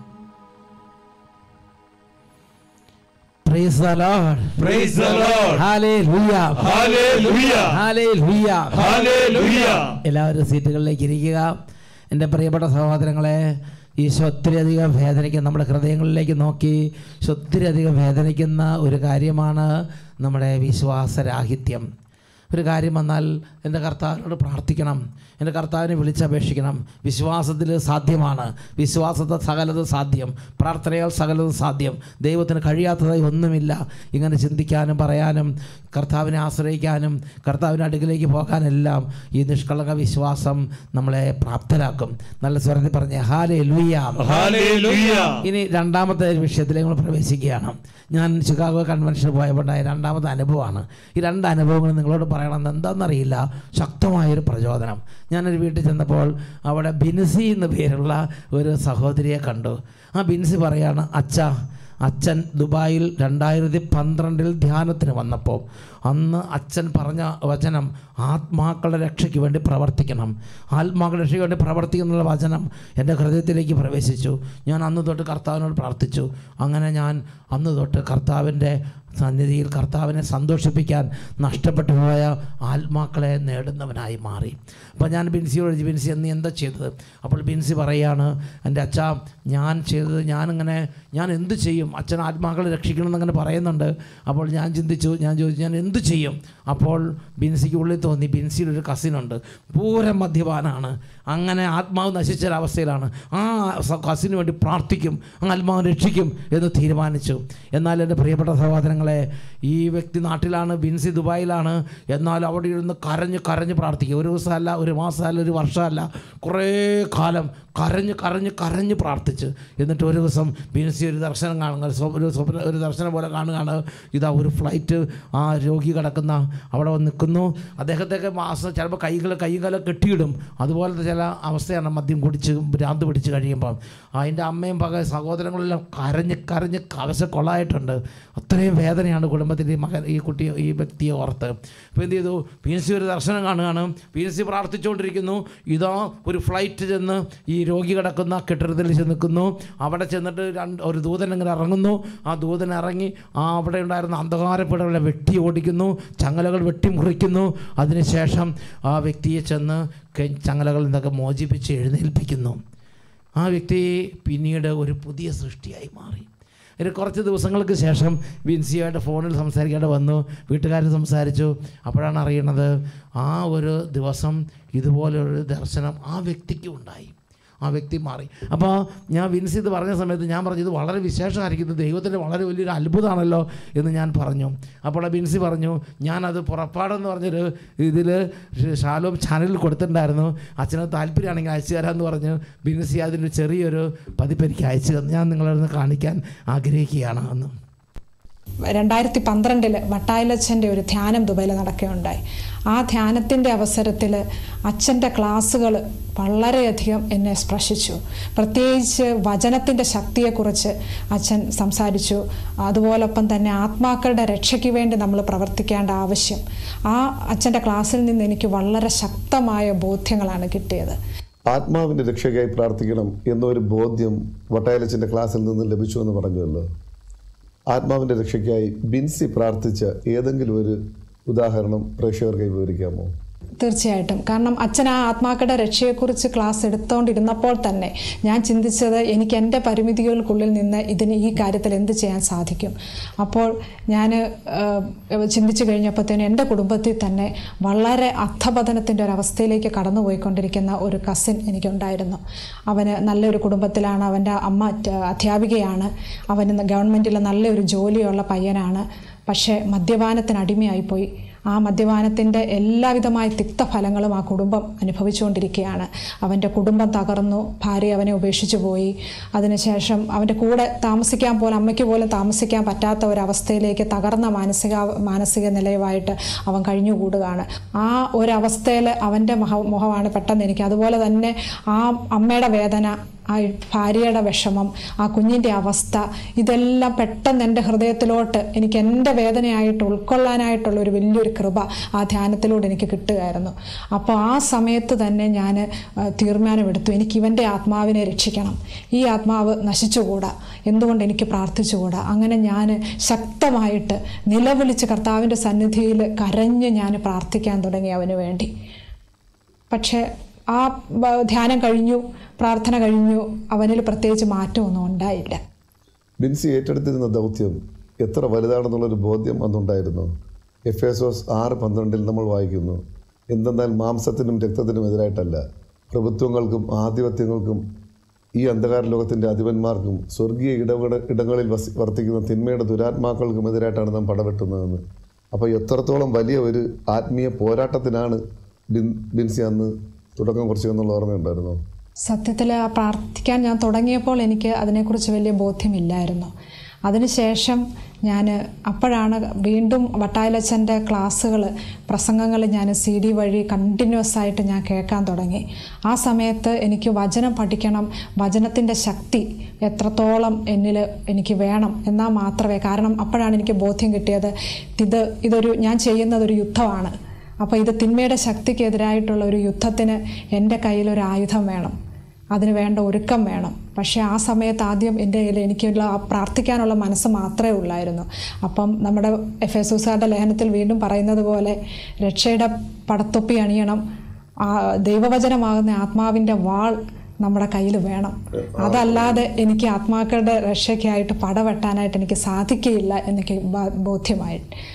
Praise the Lord. Praise the Lord. Hallelujah. Hallelujah. Hallelujah. Hallelujah. എല്ലാവരും സീറ്റുകളിലേക്ക് ഇരിക്കുക. എൻ്റെ പ്രിയപ്പെട്ട സഹോദരങ്ങളെ, ഈശോ ഒത്തിരിയധികം വേദനിക്കുന്ന നമ്മുടെ ഹൃദയങ്ങളിലേക്ക് നോക്കി ഒത്തിരിയധികം വേദനിക്കുന്ന ഒരു കാര്യമാണ് നമ്മുടെ വിശ്വാസരാഹിത്യം. ഒരു കാര്യം വന്നാൽ എൻ്റെ കർത്താവിനോട് പ്രാർത്ഥിക്കണം, എൻ്റെ കർത്താവിനെ വിളിച്ചപേക്ഷിക്കണം. വിശ്വാസത്തിൽ സാധ്യമാണ്, വിശ്വാസത്തെ സകലതും സാധ്യം, പ്രാർത്ഥനയാൽ സകലതും സാധ്യം. ദൈവത്തിന് കഴിയാത്തതായി ഒന്നുമില്ല. ഇങ്ങനെ ചിന്തിക്കാനും പറയാനും കർത്താവിനെ ആശ്രയിക്കാനും കർത്താവിൻ്റെ അടുക്കിലേക്ക് പോകാനെല്ലാം ഈ നിഷ്കളങ്ക വിശ്വാസം നമ്മളെ പ്രാപ്തരാക്കും. നല്ല സ്വരത്തിൽ പറഞ്ഞ ഹല്ലേലൂയ. ഇനി രണ്ടാമത്തെ വിഷയത്തിലേക്ക് നമ്മൾ പ്രവേശിക്കുകയാണ്. ഞാൻ ചിക്കാഗോ കൺവെൻഷന് പോയപ്പോണ്ടായ രണ്ടാമത്തെ അനുഭവമാണ്. ഈ രണ്ട് അനുഭവങ്ങൾ നിങ്ങളോട് പറയണമെന്ന് എന്താണെന്നറിയില്ല, ശക്തമായൊരു പ്രചോദനം. ഞാനൊരു വീട്ടിൽ ചെന്നപ്പോൾ അവിടെ ബിൻസി എന്ന് പേരുള്ള ഒരു സഹോദരിയെ കണ്ടു. ആ ബിൻസി പറയാണ്, അച്ഛൻ ദുബായിൽ 2012 ധ്യാനത്തിന് വന്നപ്പോൾ അന്ന് അച്ഛൻ പറഞ്ഞ വചനം ആത്മാക്കളുടെ രക്ഷയ്ക്ക് വേണ്ടി പ്രവർത്തിക്കണം, ആത്മാക്കളുടെ രക്ഷയ്ക്ക് വേണ്ടി പ്രവർത്തിക്കുന്നുള്ള വചനം എൻ്റെ ഹൃദയത്തിലേക്ക് പ്രവേശിച്ചു. ഞാൻ അന്ന് തൊട്ട് കർത്താവിനോട് പ്രാർത്ഥിച്ചു. അങ്ങനെ ഞാൻ അന്ന് തൊട്ട് കർത്താവിൻ്റെ സന്നിധിയിൽ കർത്താവിനെ സന്തോഷിപ്പിക്കാൻ നഷ്ടപ്പെട്ടു പോയ ആത്മാക്കളെ നേടുന്നവനായി മാറി. അപ്പോൾ ഞാൻ ബിൻസിയോട് ചോദിച്ചു, ബിൻസി നീ എന്താ ചെയ്തത്? അപ്പോൾ ബിൻസി പറയുകയാണ്, എൻ്റെ അച്ഛാ ഞാൻ ചെയ്തത് ഞാൻ എന്ത് ചെയ്യും? അച്ഛൻ ആത്മാക്കളെ രക്ഷിക്കണമെന്നങ്ങനെ പറയുന്നുണ്ട്. അപ്പോൾ ഞാൻ ചോദിച്ചു ഞാൻ എന്ത് ചെയ്യും? അപ്പോൾ ബിൻസിക്ക് ഉള്ളിൽ തോന്നി, ബിൻസിയുടെ ഒരു കസിനുണ്ട്, പൂരം മദ്യപാനാണ്, അങ്ങനെ ആത്മാവ് നശിച്ചൊരവസ്ഥയിലാണ്, ആ കസിന് വേണ്ടി പ്രാർത്ഥിക്കും, ആത്മാവ് രക്ഷിക്കും എന്ന് തീരുമാനിച്ചു. എന്നാൽ എൻ്റെ പ്രിയപ്പെട്ട സഹോദരങ്ങളെ, ഈ വ്യക്തി നാട്ടിലാണ്, ബിൻസി ദുബായിലാണ്. എന്നാൽ അവിടെ ഇരുന്ന് കരഞ്ഞ് പ്രാർത്ഥിക്കും. ഒരു ദിവസമല്ല, ഒരു മാസമല്ല, ഒരു വർഷമല്ല, കുറേ കാലം കരഞ്ഞ് പ്രാർത്ഥിച്ച്. എന്നിട്ട് ഒരു ദിവസം ബിൻസി ഒരു ദർശനം കാണുക, ഒരു ദർശനം പോലെ കാണുകയാണ്. ഇതാ ഒരു ഫ്ലൈറ്റ് ആ രോഗി കിടക്കുന്ന അവിടെ വന്ന് നിൽക്കുന്നു. അദ്ദേഹത്തെയൊക്കെ ചിലപ്പോൾ കൈകാലം കെട്ടിയിടും. അതുപോലത്തെ ചില അവസ്ഥയാണ് മദ്യം കുടിച്ച് ഭ്രാന്ത് പിടിച്ച് കഴിയുമ്പം. അതിൻ്റെ അമ്മയും സഹോദരങ്ങളെല്ലാം കരഞ്ഞ് കവശ കൊള്ളായിട്ടുണ്ട്. അത്രയും വേദനയാണ് കുടുംബത്തിൻ്റെ ഈ വ്യക്തിയെ ഓർത്ത്. അപ്പോൾ എന്ത് ചെയ്തു? ബിൻസി ഒരു ദർശനം കാണുകയാണ്. ബിൻസി പ്രാർത്ഥിച്ചുകൊണ്ടിരിക്കുന്നു. ഇതാ ഒരു ഫ്ലൈറ്റ് ചെന്ന് ഈ രോഗി കിടക്കുന്ന കെട്ടിടത്തിൽ ചെന്ന് നിൽക്കുന്നു. അവിടെ ചെന്നിട്ട് ഒരു ദൂതൻ ഇങ്ങനെ ഇറങ്ങുന്നു. ആ ദൂതൻ ഇറങ്ങി അവിടെ ഉണ്ടായിരുന്ന അന്ധകാരപ്പിടകളെ വെട്ടി ഓടിക്കുന്നു, ചങ്ങലകൾ വെട്ടിമുറിക്കുന്നു. അതിനുശേഷം ആ വ്യക്തിയെ ചെന്ന് ചങ്ങലകളിൽ നിന്നൊക്കെ മോചിപ്പിച്ച് എഴുന്നേൽപ്പിക്കുന്നു. ആ വ്യക്തി പിന്നീട് ഒരു പുതിയ സൃഷ്ടിയായി മാറി. കുറച്ച് ദിവസങ്ങൾക്ക് ശേഷം ബിൻസിയായിട്ട് ഫോണിൽ സംസാരിക്കാതെ വന്നു. വീട്ടുകാർ സംസാരിച്ചു. അപ്പോഴാണ് അറിയുന്നത് ആ ഒരു ദിവസം ഇതുപോലൊരു ദർശനം ആ വ്യക്തിക്കും ഉണ്ടായി. ആ വ്യക്തി മാറി. അപ്പോൾ ഞാൻ ബിൻസി ഇത് പറഞ്ഞ സമയത്ത് ഞാൻ പറഞ്ഞു, ഇത് വളരെ വിശേഷമായിരിക്കുന്നത്, ദൈവത്തിൻ്റെ വളരെ വലിയൊരു അത്ഭുതമാണല്ലോ എന്ന് ഞാൻ പറഞ്ഞു. അപ്പോൾ ബിൻസി പറഞ്ഞു, ഞാനത് പുറപ്പാടെന്ന് പറഞ്ഞൊരു ഇതിൽ ഷാലോം ചാനലിൽ കൊടുത്തിട്ടുണ്ടായിരുന്നു, അച്ഛന് താല്പര്യമാണെങ്കിൽ അയച്ചു തരാമെന്ന് പറഞ്ഞു. ബിൻസി അതിൻ്റെ ചെറിയൊരു പതിപ്പ് എനിക്ക് അയച്ചു തന്നു. ഞാൻ നിങ്ങളൊന്ന് കാണിക്കാൻ ആഗ്രഹിക്കുകയാണ്. അന്ന് 2012 വട്ടായിലച്ഛൻ്റെ ഒരു ധ്യാനം ദുബൈയിൽ നടക്കുകയുണ്ടായി. ആ ധ്യാനത്തിൻ്റെ അവസരത്തിൽ അച്ഛൻ്റെ ക്ലാസ്സുകൾ വളരെയധികം എന്നെ സ്പർശിച്ചു. പ്രത്യേകിച്ച് വചനത്തിൻ്റെ ശക്തിയെക്കുറിച്ച് അച്ഛൻ സംസാരിച്ചു. അതുപോലൊപ്പം തന്നെ ആത്മാക്കളുടെ രക്ഷയ്ക്ക് വേണ്ടി നമ്മൾ പ്രവർത്തിക്കേണ്ട ആവശ്യം, ആ അച്ഛൻ്റെ ക്ലാസ്സിൽ നിന്ന് എനിക്ക് വളരെ ശക്തമായ ബോധ്യങ്ങളാണ് കിട്ടിയത്. ആത്മാവിൻ്റെ രക്ഷയ്ക്കായി പ്രാർത്ഥിക്കണം എന്നൊരു ബോധ്യം വട്ടായിലച്ഛൻ്റെ ക്ലാസ്സിൽ നിന്ന് ലഭിച്ചു എന്ന് പറഞ്ഞുവല്ലോ. ആത്മാവിൻ്റെ രക്ഷയ്ക്കായി ബിൻസി പ്രാർത്ഥിച്ച ഏതെങ്കിലും ഒരു ഉദാഹരണം പ്രേക്ഷകർക്ക് വിവരിക്കാമോ? തീർച്ചയായിട്ടും. കാരണം അച്ഛൻ ആ ആത്മാക്കളുടെ രക്ഷയെക്കുറിച്ച് ക്ലാസ് എടുത്തുകൊണ്ടിരുന്നപ്പോൾ തന്നെ ഞാൻ ചിന്തിച്ചത്, എനിക്ക് എൻ്റെ പരിമിതികൾക്കുള്ളിൽ നിന്ന് ഈ കാര്യത്തിൽ എന്ത് ചെയ്യാൻ സാധിക്കും. അപ്പോൾ ഞാൻ ചിന്തിച്ചു കഴിഞ്ഞപ്പോഴത്തേനും എൻ്റെ കുടുംബത്തിൽ തന്നെ വളരെ അധപതനത്തിൻ്റെ ഒരവസ്ഥയിലേക്ക് കടന്നുപോയിക്കൊണ്ടിരിക്കുന്ന ഒരു കസിൻ എനിക്കുണ്ടായിരുന്നു. അവന് നല്ലൊരു കുടുംബത്തിലാണ്, അവൻ്റെ അമ്മ അധ്യാപികയാണ്, അവന് ഗവൺമെൻറ്റിൽ നല്ലൊരു ജോലിയുള്ള പയ്യനാണ്. പക്ഷേ മദ്യപാനത്തിന് അടിമയായിപ്പോയി. ആ മദ്യപാനത്തിൻ്റെ എല്ലാവിധമായ തിക്തഫലങ്ങളും ആ കുടുംബം അനുഭവിച്ചുകൊണ്ടിരിക്കുകയാണ്. അവൻ്റെ കുടുംബം തകർന്നു, ഭാര്യ അവനെ ഉപേക്ഷിച്ചു പോയി. അതിനുശേഷം അവൻ്റെ കൂടെ താമസിക്കാൻ പോലും, അമ്മയ്ക്ക് പോലും താമസിക്കാൻ പറ്റാത്ത ഒരവസ്ഥയിലേക്ക് തകർന്ന മാനസിക നിലയുമായിട്ട് അവൻ കഴിഞ്ഞുകൂടുകയാണ്. ആ ഒരവസ്ഥയിൽ അവൻ്റെ മുഖമാണ് പെട്ടെന്ന് എനിക്ക്, അതുപോലെ തന്നെ ആ അമ്മയുടെ വേദന, ആ ഭാര്യയുടെ വിഷമം, ആ കുഞ്ഞിൻ്റെ അവസ്ഥ, ഇതെല്ലാം പെട്ടെന്ന് എൻ്റെ ഹൃദയത്തിലോട്ട് എനിക്ക് എൻ്റെ വേദനയായിട്ട് ഉൾക്കൊള്ളാനായിട്ടുള്ള ഒരു വലിയൊരു കൃപ ആ ധ്യാനത്തിലൂടെ എനിക്ക് കിട്ടുകയായിരുന്നു. അപ്പോൾ ആ സമയത്ത് തന്നെ ഞാൻ തീരുമാനമെടുത്തു, എനിക്ക് ഇവൻ്റെ ആത്മാവിനെ രക്ഷിക്കണം, ഈ ആത്മാവ് നശിച്ചുകൂടാ, എന്തുകൊണ്ട് എനിക്ക് പ്രാർത്ഥിച്ചുകൂടാ. അങ്ങനെ ഞാൻ ശക്തമായിട്ട് നിലവിളിച്ച് കർത്താവിൻ്റെ സന്നിധിയിൽ കരഞ്ഞ് ഞാൻ പ്രാർത്ഥിക്കാൻ തുടങ്ങി അവന് വേണ്ടി. പക്ഷേ ആ ധ്യാനം കഴിഞ്ഞു, പ്രാർത്ഥന കഴിഞ്ഞു, അവനിൽ പ്രത്യേകിച്ച് മാറ്റമൊന്നും ഉണ്ടായില്ല. ബിൻസി ഏറ്റെടുത്തിരുന്ന ദൗത്യം എത്ര വലുതാണെന്നുള്ളൊരു ബോധ്യം അന്നുണ്ടായിരുന്നു. എഫേസോസ് 6:12 നമ്മൾ വായിക്കുന്നു, എന്തെന്നാൽ മാംസത്തിനും രക്തത്തിനും എതിരായിട്ടല്ല, പ്രഭുത്വങ്ങൾക്കും ആധിപത്യങ്ങൾക്കും ഈ അന്ധകാര ലോകത്തിൻ്റെ അധിപന്മാർക്കും സ്വർഗീയ ഇടങ്ങളിൽ വർത്തിക്കുന്ന തിന്മയുടെ ദുരാത്മാക്കൾക്കും എതിരായിട്ടാണ് നാം പടവെട്ടുന്നതെന്ന്. അപ്പോൾ എത്രത്തോളം വലിയ ഒരു ആത്മീയ പോരാട്ടത്തിനാണ് ബിൻസി അന്ന് തുടക്കം കുറിച്ച് എന്നുള്ള ഓർമ്മയുണ്ടായിരുന്നു. സത്യത്തിൽ പ്രാർത്ഥിക്കാൻ ഞാൻ തുടങ്ങിയപ്പോൾ എനിക്ക് അതിനെക്കുറിച്ച് വലിയ ബോധ്യമില്ലായിരുന്നു. അതിനുശേഷം ഞാൻ അപ്പോഴാണ് വീണ്ടും വട്ടായിലച്ചൻ്റെ ക്ലാസ്സുകൾ, പ്രസംഗങ്ങൾ ഞാൻ CD വഴി കണ്ടിന്യൂസ് ആയിട്ട് ഞാൻ കേൾക്കാൻ തുടങ്ങി. ആ സമയത്ത് എനിക്ക് വചനം പഠിക്കണം, വചനത്തിൻ്റെ ശക്തി എത്രത്തോളം എനിക്ക് വേണം എന്നാൽ മാത്രമേ, കാരണം അപ്പോഴാണ് എനിക്ക് ബോധ്യം കിട്ടിയത് ഞാൻ ചെയ്യുന്നതൊരു യുദ്ധമാണ്. അപ്പോൾ ഇത് തിന്മയുടെ ശക്തിക്കെതിരായിട്ടുള്ള ഒരു യുദ്ധത്തിന് എൻ്റെ കയ്യിലൊരു ആയുധം വേണം, അതിന് വേണ്ട ഒരുക്കം വേണം. പക്ഷേ ആ സമയത്ത് ആദ്യം എൻ്റെ കയ്യിൽ എനിക്കുള്ള പ്രാർത്ഥിക്കാനുള്ള മനസ്സ് മാത്രമേ ഉള്ളായിരുന്നു. അപ്പം നമ്മുടെ എഫേസോസുകാരുടെ ലേഖനത്തിൽ വീണ്ടും പറയുന്നത് പോലെ രക്ഷയുടെ പടത്തൊപ്പി അണിയണം, ദൈവവചനമാകുന്ന ആത്മാവിൻ്റെ വാൾ നമ്മുടെ കയ്യിൽ വേണം. അതല്ലാതെ എനിക്ക് ആത്മാക്കളുടെ രക്ഷയ്ക്കായിട്ട് പടവെട്ടാനായിട്ട് എനിക്ക് സാധിക്കുകയില്ല എനിക്ക് ബോധ്യമായി.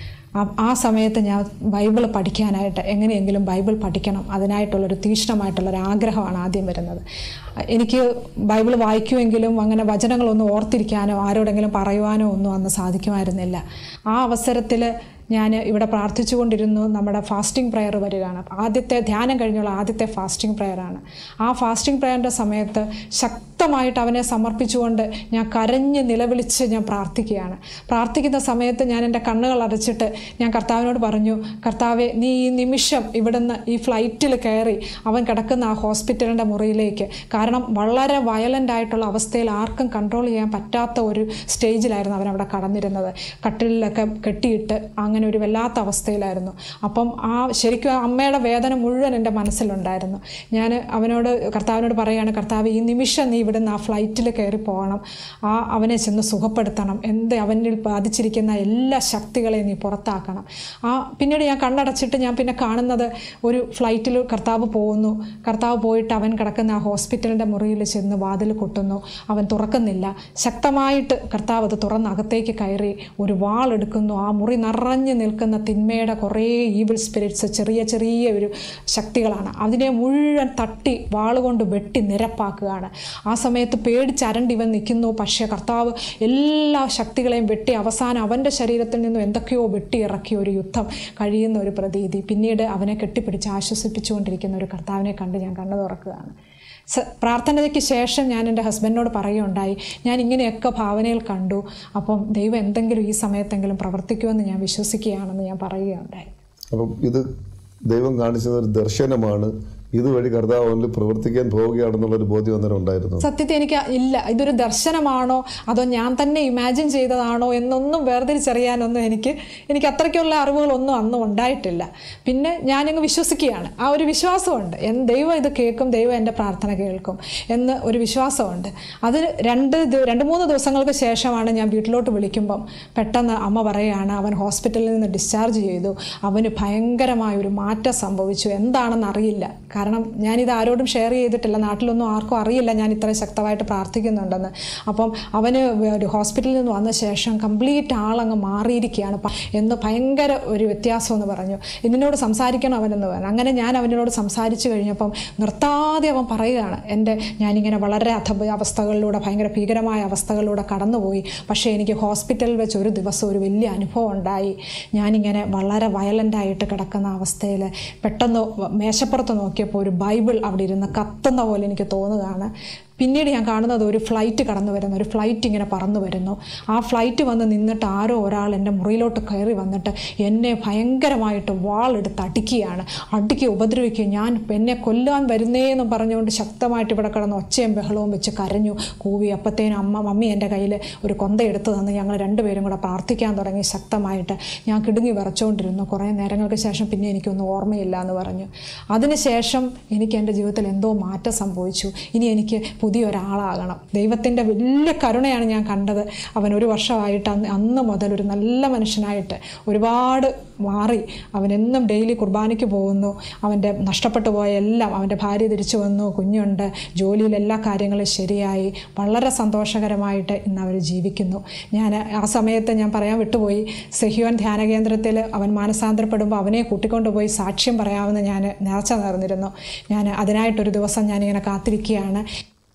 ആ സമയത്ത് ഞാൻ ബൈബിൾ പഠിക്കാനായിട്ട് എങ്ങനെയെങ്കിലും ബൈബിൾ പഠിക്കണം, അതിനായിട്ടുള്ളൊരു തീക്ഷ്ണമായിട്ടുള്ളൊരു ആഗ്രഹമാണ് ആദ്യം വരുന്നത്. എനിക്ക് ബൈബിൾ വായിക്കുമെങ്കിലും അങ്ങനെ വചനങ്ങളൊന്നും ഓർത്തിരിക്കാനോ ആരോടെങ്കിലും പറയുവാനോ ഒന്നും അന്ന് സാധിക്കുമായിരുന്നില്ല. ആ അവസരത്തിൽ ഞാൻ ഇവിടെ പ്രാർത്ഥിച്ചുകൊണ്ടിരുന്നു. നമ്മുടെ ഫാസ്റ്റിംഗ് പ്രെയർ വരികയാണ്. ആദ്യത്തെ ധ്യാനം കഴിഞ്ഞുള്ള ആദ്യത്തെ ഫാസ്റ്റിംഗ് പ്രെയറാണ്. ആ ഫാസ്റ്റിംഗ് പ്രെയറിൻ്റെ സമയത്ത് ശക്തമായിട്ട് അവനെ സമർപ്പിച്ചുകൊണ്ട് ഞാൻ കരഞ്ഞ് നിലവിളിച്ച് ഞാൻ പ്രാർത്ഥിക്കുകയാണ്. പ്രാർത്ഥിക്കുന്ന സമയത്ത് ഞാൻ എൻ്റെ കണ്ണുകൾ അടച്ചിട്ട് ഞാൻ കർത്താവിനോട് പറഞ്ഞു, കർത്താവെ, നീ ഈ നിമിഷം ഇവിടുന്ന് ഈ ഫ്ലൈറ്റിൽ കയറി അവൻ കിടക്കുന്ന ആ ഹോസ്പിറ്റലിൻ്റെ മുറിയിലേക്ക്, കാരണം വളരെ വയലൻ്റ് ആയിട്ടുള്ള അവസ്ഥയിൽ ആർക്കും കൺട്രോൾ ചെയ്യാൻ പറ്റാത്ത ഒരു സ്റ്റേജിലായിരുന്നു അവൻ അവിടെ കടന്നിരുന്നത്. കട്ടിലൊക്കെ കെട്ടിയിട്ട് അങ്ങനെ ഒരു വല്ലാത്ത അവസ്ഥയിലായിരുന്നു. അപ്പം ശരിക്കും അമ്മയുടെ വേദന മുഴുവൻ എൻ്റെ മനസ്സിലുണ്ടായിരുന്നു. ഞാൻ കർത്താവിനോട് പറയുകയാണ്, കർത്താവ്, ഈ നിമിഷം നീ ഇവിടുന്ന് ആ ഫ്ലൈറ്റിൽ കയറി പോകണം, അവനെ ചെന്ന് സുഖപ്പെടുത്തണം, അവനിൽ ബാധിച്ചിരിക്കുന്ന എല്ലാ ശക്തികളെയും നീ പുറത്താക്കണം. പിന്നീട് ഞാൻ കണ്ണടച്ചിട്ട് ഞാൻ പിന്നെ കാണുന്നത് ഒരു ഫ്ലൈറ്റിൽ കർത്താവ് പോകുന്നു. കർത്താവ് പോയിട്ട് അവൻ കിടക്കുന്ന ആ ഹോസ്പിറ്റലിൻ്റെ മുറിയിൽ ചെന്ന് വാതിൽ കൊട്ടുന്നു. അവൻ തുറക്കുന്നില്ല. ശക്തമായിട്ട് കർത്താവ് അത് തുറന്ന് അകത്തേക്ക് കയറി ഒരു വാളെടുക്കുന്നു. ആ മുറി നിറഞ്ഞു നിൽക്കുന്ന തിന്മയുടെ കുറേ ഈവിൾ സ്പിരിറ്റ്സ്, ചെറിയ ചെറിയ ഒരു ശക്തികളാണ്. അതിനെ മുഴുവൻ തട്ടി വാളുകൊണ്ട് വെട്ടി നിരപ്പാക്കുകയാണ്. ആ സമയത്ത് പേടിച്ചരണ്ട് ഇവൻ നിൽക്കുന്നു. പക്ഷേ കർത്താവ് എല്ലാ ശക്തികളെയും വെട്ടി അവസാനം അവൻ്റെ ശരീരത്തിൽ നിന്നും എന്തൊക്കെയോ വെട്ടി ഇറക്കിയ ഒരു യുദ്ധം കഴിയുന്ന ഒരു പ്രതീതി. പിന്നീട് അവനെ കെട്ടിപ്പിടിച്ച് ആശ്വസിപ്പിച്ചുകൊണ്ടിരിക്കുന്ന ഒരു കർത്താവിനെ കണ്ട് ഞാൻ കണ്ണു തുറക്കുകയാണ്. പ്രാർത്ഥനയ്ക്ക് ശേഷം ഞാൻ എൻ്റെ ഹസ്ബൻഡിനോട് പറയുകയുണ്ടായി, ഞാൻ ഇങ്ങനെയൊക്കെ ഭാവനയിൽ കണ്ടു, അപ്പം ദൈവം എന്തെങ്കിലും ഈ സമയത്തെങ്കിലും പ്രവർത്തിക്കുമെന്ന് ഞാൻ വിശ്വസിക്കുകയാണെന്ന് ഞാൻ പറയുകയുണ്ടായി. അപ്പം ഇത് ദൈവം കാണിച്ചതൊരു ദർശനമാണ്, ഇതുവഴി കർത്താവ് അവനിൽ പ്രവർത്തിക്കാൻ പോവുകയാണെന്നുള്ളൊരു ബോധ്യം അന്നേരം ഉണ്ടായിരുന്നു. സത്യത്തിൽ എനിക്ക് ഇല്ല, ഇതൊരു ദർശനമാണോ അതോ ഞാൻ തന്നെ ഇമാജിൻ ചെയ്തതാണോ എന്നൊന്നും വേർതിരിച്ചറിയാനൊന്നും എനിക്ക് അത്രയ്ക്കുള്ള അറിവുകളൊന്നും അന്നും ഉണ്ടായിട്ടില്ല. പിന്നെ ഞാനങ്ങ് വിശ്വസിക്കുകയാണ്. ആ ഒരു വിശ്വാസമുണ്ട്, ദൈവം ഇത് കേൾക്കും, ദൈവം എൻ്റെ പ്രാർത്ഥന കേൾക്കും എന്ന് ഒരു വിശ്വാസമുണ്ട്. അത് രണ്ട് മൂന്ന് ദിവസങ്ങൾക്ക് ശേഷമാണ് ഞാൻ വീട്ടിലോട്ട് വിളിക്കുമ്പം പെട്ടെന്ന് അമ്മ പറയുകയാണ്, അവൻ ഹോസ്പിറ്റലിൽ നിന്ന് ഡിസ്ചാർജ് ചെയ്തു, അവന് ഭയങ്കരമായൊരു മാറ്റം സംഭവിച്ചു. എന്താണെന്ന് അറിയില്ല, കാരണം ഞാനിത് ആരോടും ഷെയർ ചെയ്തിട്ടില്ല, നാട്ടിലൊന്നും ആർക്കും അറിയില്ല ഞാൻ ഇത്ര ശക്തമായിട്ട് പ്രാർത്ഥിക്കുന്നുണ്ടെന്ന്. അപ്പം അവന് ഒരു ഹോസ്പിറ്റലിൽ നിന്ന് വന്ന ശേഷം കംപ്ലീറ്റ് ആളങ്ങ് മാറിയിരിക്കുകയാണ് എന്ന് ഭയങ്കര ഒരു വ്യത്യാസം എന്ന് പറഞ്ഞു. ഇതിനോട് സംസാരിക്കണം അവനെന്ന് പറഞ്ഞു. അങ്ങനെ ഞാൻ അവനോട് സംസാരിച്ചു കഴിഞ്ഞപ്പം നിർത്താതെ അവൻ പറയുകയാണ്, ഞാനിങ്ങനെ വളരെ അവസ്ഥകളിലൂടെ, ഭയങ്കര ഭീകരമായ അവസ്ഥകളിലൂടെ കടന്നുപോയി, പക്ഷേ എനിക്ക് ഹോസ്പിറ്റലിൽ വെച്ച് ഒരു ദിവസം ഒരു വലിയ അനുഭവം ഉണ്ടായി. ഞാനിങ്ങനെ വളരെ വയലൻ്റായിട്ട് കിടക്കുന്ന അവസ്ഥയിൽ പെട്ടെന്ന് മേശപ്പുറത്ത് നോക്കിയപ്പോൾ ഒരു ബൈബിൾ അവിടെ ഇരുന്ന് കത്തുന്ന പോലെ എനിക്ക് തോന്നുകയാണ്. പിന്നീട് ഞാൻ കാണുന്നത് ഒരു ഫ്ലൈറ്റ് കടന്നു വരുന്നു, ഒരു ഫ്ലൈറ്റ് ഇങ്ങനെ പറന്നു വരുന്നു. ആ ഫ്ലൈറ്റ് വന്ന് നിന്നിട്ട് ആരോ ഒരാൾ എൻ്റെ മുറിയിലോട്ട് കയറി വന്നിട്ട് എന്നെ ഭയങ്കരമായിട്ട് വാളെടുത്ത് അടിക്കുകയാണ്, ഉപദ്രവിക്കുക. ഞാൻ എന്നെ കൊല്ലാൻ വരുന്നേന്ന് പറഞ്ഞുകൊണ്ട് ശക്തമായിട്ട് ഇവിടെ കിടന്ന് ഒച്ചയും ബഹളവും വെച്ച് കരഞ്ഞു കൂവി. അപ്പത്തേനും മമ്മി എൻ്റെ കയ്യിൽ ഒരു കൊന്തയെടുത്ത് തന്ന് ഞങ്ങൾ രണ്ടുപേരും കൂടെ പ്രാർത്ഥിക്കാൻ തുടങ്ങി ശക്തമായിട്ട്. ഞാൻ കിടുങ്ങി വിറച്ചുകൊണ്ടിരുന്നു. കുറേ നേരങ്ങൾക്ക് ശേഷം പിന്നെ എനിക്കൊന്നും ഓർമ്മയില്ല എന്ന് പറഞ്ഞു. അതിനുശേഷം എനിക്ക് എൻ്റെ ജീവിതത്തിൽ എന്തോ മാറ്റം സംഭവിച്ചു. ഇനി എനിക്ക് പുതിയൊരാളാകണം. ദൈവത്തിൻ്റെ വലിയ കരുണയാണ് ഞാൻ കണ്ടത്. അവൻ ഒരു വർഷമായിട്ട് അന്ന് മുതൽ ഒരു നല്ല മനുഷ്യനായിട്ട് ഒരുപാട് മാറി. അവനെന്നും ഡെയിലി കുർബാനയ്ക്ക് പോകുന്നു. അവൻ്റെ നഷ്ടപ്പെട്ടു പോയ എല്ലാം, അവൻ്റെ ഭാര്യ തിരിച്ചു വന്നു, കുഞ്ഞുണ്ട്, ജോലിയിൽ എല്ലാ കാര്യങ്ങളും ശരിയായി, വളരെ സന്തോഷകരമായിട്ട് ഇന്ന് അവർ ജീവിക്കുന്നു. ഞാൻ ആ സമയത്ത് ഞാൻ പറയാൻ വിട്ടുപോയി, സെഹിയോൻ ധ്യാന കേന്ദ്രത്തിൽ അവൻ മാനസാന്തരപ്പെടുമ്പോൾ അവനെ കൂട്ടിക്കൊണ്ടുപോയി സാക്ഷ്യം പറയാമെന്ന് ഞാൻ നേർച്ച നേർന്നിരുന്നു. ഞാൻ അതിനായിട്ടൊരു ദിവസം ഞാനിങ്ങനെ കാത്തിരിക്കുകയാണ്.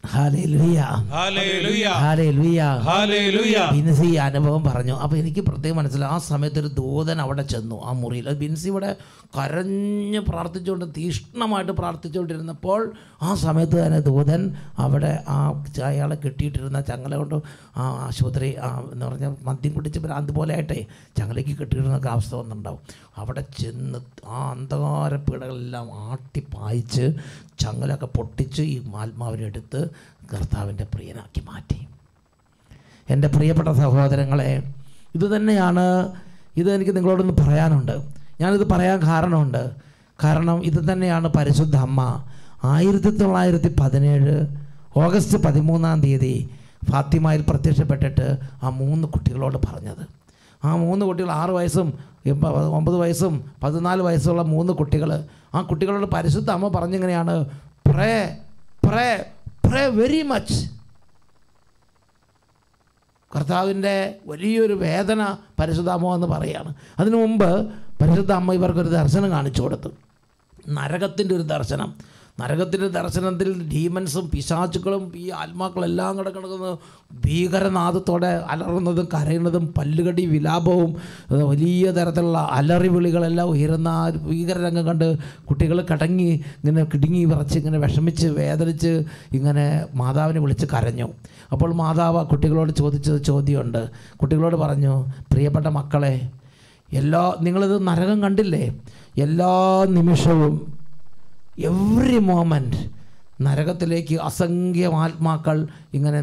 ബിൻസി ഈ അനുഭവം പറഞ്ഞു. അപ്പോൾ എനിക്ക് പ്രത്യേകം മനസ്സിലായി, ആ സമയത്ത് ഒരു ദൂതൻ അവിടെ ചെന്നു ആ മുറിയിൽ. ബിൻസി ഇവിടെ കരഞ്ഞ് പ്രാർത്ഥിച്ചുകൊണ്ട് തീഷ്ണമായിട്ട് പ്രാർത്ഥിച്ചുകൊണ്ടിരുന്നപ്പോൾ ആ സമയത്ത് തന്നെ ദൂതൻ അവിടെ അയാളെ കെട്ടിയിട്ടിരുന്ന ചങ്ങല കൊണ്ട് ആ ആശുപത്രി എന്ന് പറഞ്ഞാൽ മദ്യം കുടിച്ച് ഭ്രാന്ത് പോലെ ആയിട്ടേ ചങ്ങലയ്ക്ക് കെട്ടിയിടുന്നൊക്കെ അവസ്ഥ വന്നിട്ടുണ്ടാവും. അവിടെ ചെന്ന് ആ അന്ധകാര പീഡകളെല്ലാം ആട്ടിപ്പായിച്ച് ചങ്ങലൊക്കെ പൊട്ടിച്ച് ഈ ആത്മാവിനെ എടുത്ത് കർത്താവിൻ്റെ പ്രിയനാക്കി മാറ്റി. എൻ്റെ പ്രിയപ്പെട്ട സഹോദരങ്ങളെ, ഇത് തന്നെയാണ്, ഇത് എനിക്ക് നിങ്ങളോടൊന്ന് പറയാനുണ്ട്. ഞാനിത് പറയാൻ കാരണമുണ്ട്. കാരണം ഇത് തന്നെയാണ് പരിശുദ്ധ അമ്മ 1917 ഓഗസ്റ്റ് 13 ഫാത്തിമയിൽ പ്രത്യക്ഷപ്പെട്ടിട്ട് ആ 3 കുട്ടികളോട് പറഞ്ഞത്. ആ 3 കുട്ടികൾ 6 വയസ്സും 9 വയസ്സും 14 വയസ്സുള്ള 3 കുട്ടികൾ. ആ കുട്ടികളോട് പരിശുദ്ധ അമ്മ പറഞ്ഞിങ്ങനെയാണ്, പ്രേ പ്രേ പ്രേ വെരി മച്ച്. കർത്താവിൻ്റെ വലിയൊരു വേദന പരിശുദ്ധ അമ്മ എന്ന് പറയുകയാണ്. അതിനു മുമ്പ് പരിശുദ്ധ അമ്മ ഇവർക്കൊരു ദർശനം കാണിച്ചു കൊടുത്തു, നരകത്തിൻ്റെ ഒരു ദർശനം. നരകത്തിൻ്റെ ദർശനത്തിൽ ഡീമൻസും പിശാചുക്കളും ഈ ആത്മാക്കളെല്ലാം കിടക്കുന്നത് ഭീകരനാദത്തോടെ അലറുന്നതും കരയുന്നതും പല്ലുകടി വിലാപവും വലിയ തരത്തിലുള്ള അലറി വിളികളെല്ലാം ഉയരുന്ന ആ ഭീകരരംഗം കണ്ട് കുട്ടികൾ ഇങ്ങനെ കിടുങ്ങി വിറച്ച് ഇങ്ങനെ വിഷമിച്ച് വേദനിച്ച് ഇങ്ങനെ മാതാവിനെ വിളിച്ച് കരഞ്ഞു. അപ്പോൾ മാതാവ് കുട്ടികളോട് ചോദിച്ചത് ചോദ്യമുണ്ട്. കുട്ടികളോട് പറഞ്ഞു, പ്രിയപ്പെട്ട മക്കളെ, നിങ്ങളിത് നരകം കണ്ടില്ലേ? എല്ലാ നിമിഷവും എവറി മോമെൻറ്റ് നരകത്തിലേക്ക് അസംഖ്യം ആത്മാക്കൾ ഇങ്ങനെ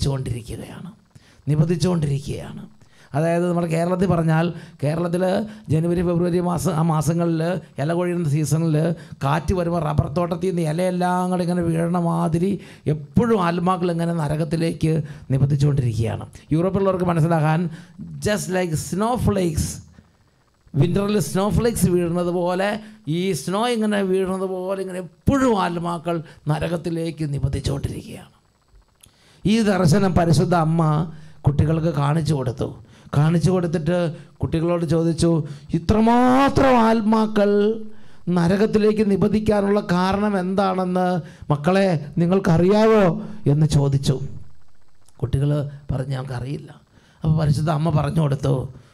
നിബന്ധിച്ചുകൊണ്ടിരിക്കുകയാണ്. അതായത് നമ്മുടെ കേരളത്തിൽ പറഞ്ഞാൽ, കേരളത്തിൽ ജനുവരി ഫെബ്രുവരി മാസങ്ങളിൽ ഇല കൊഴിയുന്ന സീസണിൽ കാറ്റ് വരുമ്പോൾ റബ്ബർ തോട്ടത്തിൽ നിന്ന് ഇലയെല്ലാം കൂടെ ഇങ്ങനെ വീഴണ മാതിരി എപ്പോഴും ആത്മാക്കൾ ഇങ്ങനെ നരകത്തിലേക്ക് നിബന്ധിച്ചുകൊണ്ടിരിക്കുകയാണ്. യൂറോപ്പിലുള്ളവർക്ക് മനസ്സിലാക്കാൻ, ജസ്റ്റ് ലൈക്ക് സ്നോഫ്ലേക്സ്, വിൻ്ററിൽ സ്നോഫ്ലേക്സ് വീഴുന്നത് പോലെ ഈ സ്നോ ഇങ്ങനെ വീഴുന്നത് പോലെ ഇങ്ങനെ എപ്പോഴും ആത്മാക്കൾ നരകത്തിലേക്ക് നിബന്ധിച്ചുകൊണ്ടിരിക്കുകയാണ്. ഈ ദർശനം പരിശുദ്ധ അമ്മ കുട്ടികൾക്ക് കാണിച്ചു കൊടുത്തിട്ട് കുട്ടികളോട് ചോദിച്ചു, ഇത്രമാത്രം ആത്മാക്കൾ നരകത്തിലേക്ക് നിബന്ധിക്കാനുള്ള കാരണം എന്താണെന്ന് മക്കളെ നിങ്ങൾക്കറിയാവോ എന്ന് ചോദിച്ചു. കുട്ടികൾ പറഞ്ഞു, ഞങ്ങൾക്കറിയില്ല. അപ്പോൾ പരിശുദ്ധ അമ്മ പറഞ്ഞു കൊടുത്തു,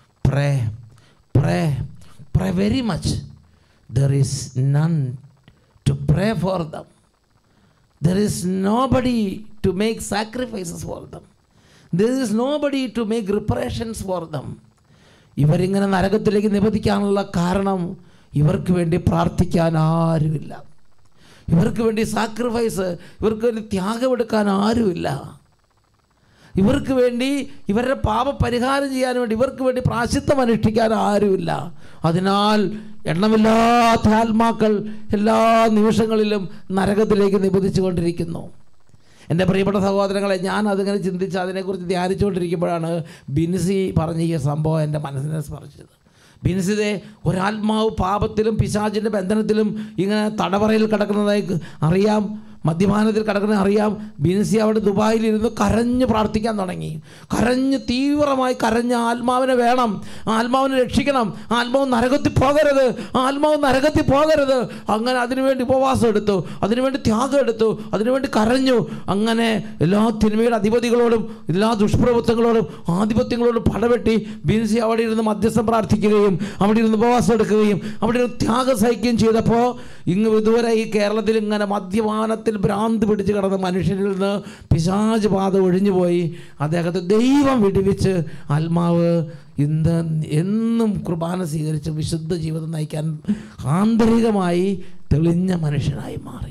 Pray very much. There is none to pray for them. There is nobody to make sacrifices for them. There is nobody to make reparations for them. ഇവരിങ്ങനെ നരകത്തിലേക്ക് നിബന്ധിക്കാനുള്ള കാരണം ഇവർക്ക് വേണ്ടി പ്രാർത്ഥിക്കാൻ ആരുമില്ല, ഇവർക്ക് വേണ്ടി സാക്രിഫൈസ്, ഇവർക്ക് വേണ്ടി ത്യാഗമെടുക്കാൻ ആരുമില്ല, ഇവർക്ക് വേണ്ടി ഇവരുടെ പാപപരിഹാരം ചെയ്യാൻ വേണ്ടി ഇവർക്ക് വേണ്ടി പ്രായശ്ചിത്തം അനുഷ്ഠിക്കാൻ ആരുമില്ല. അതിനാൽ എണ്ണമില്ലാത്ത ആത്മാക്കൾ എല്ലാ നിമിഷങ്ങളിലും നരകത്തിലേക്ക് നിബന്ധിച്ചു കൊണ്ടിരിക്കുന്നു. എൻ്റെ പ്രിയപ്പെട്ട സഹോദരങ്ങളെ, ഞാൻ അതിങ്ങനെ ചിന്തിച്ച് അതിനെക്കുറിച്ച് ധ്യാനിച്ചുകൊണ്ടിരിക്കുമ്പോഴാണ് ബിൻസി പറഞ്ഞ ഈ സംഭവം എൻ്റെ മനസ്സിനെ സ്പർശിച്ചത്. ബിൻസിയെ ഒരാത്മാവ് പാപത്തിലും പിശാചിൻ്റെ ബന്ധനത്തിലും ഇങ്ങനെ തടവറയിൽ കിടക്കുന്നതായി അറിയാം, മദ്യപാനത്തിൽ കിടക്കുന്നത് അറിയാം. ബിൻസി അവിടെ ദുബായിലിരുന്ന് കരഞ്ഞ് പ്രാർത്ഥിക്കാൻ തുടങ്ങി. തീവ്രമായി കരഞ്ഞ ആത്മാവിനെ വേണം, ആത്മാവിനെ രക്ഷിക്കണം, ആത്മാവ് നരകത്തിൽ പോകരുത്. അങ്ങനെ അതിനുവേണ്ടി ഉപവാസം എടുത്തു, അതിനുവേണ്ടി ത്യാഗം എടുത്തു, അതിനുവേണ്ടി കരഞ്ഞു. അങ്ങനെ എല്ലാ തിന്മയുടെ അധിപതികളോടും എല്ലാ ദുഷ്പ്രഭുത്വങ്ങളോടും ആധിപത്യങ്ങളോടും പടവെട്ടി ബിൻസി അവിടെ ഇരുന്ന് മധ്യസ്ഥം പ്രാർത്ഥിക്കുകയും അവിടെ ഇരുന്ന് ഉപവാസം എടുക്കുകയും അവിടെ ഇരുന്ന് ത്യാഗം സഹിക്കുകയും ചെയ്തപ്പോൾ ഇതുവരെ ഈ കേരളത്തിൽ ഇങ്ങനെ മദ്യപാനത്തിൽ ഭ്രാന്ത് പിടിച്ച് കിടന്ന മനുഷ്യരിൽ നിന്ന് പിശാച് ബാധ ഒഴിഞ്ഞുപോയി. അദ്ദേഹത്തെ ദൈവം വിടുവിച്ച് ആത്മാവ് എന്നും കുർബാന സ്വീകരിച്ച് വിശുദ്ധ ജീവിതം നയിക്കാൻ ആന്തരികമായി തെളിഞ്ഞ മനുഷ്യനായി മാറി.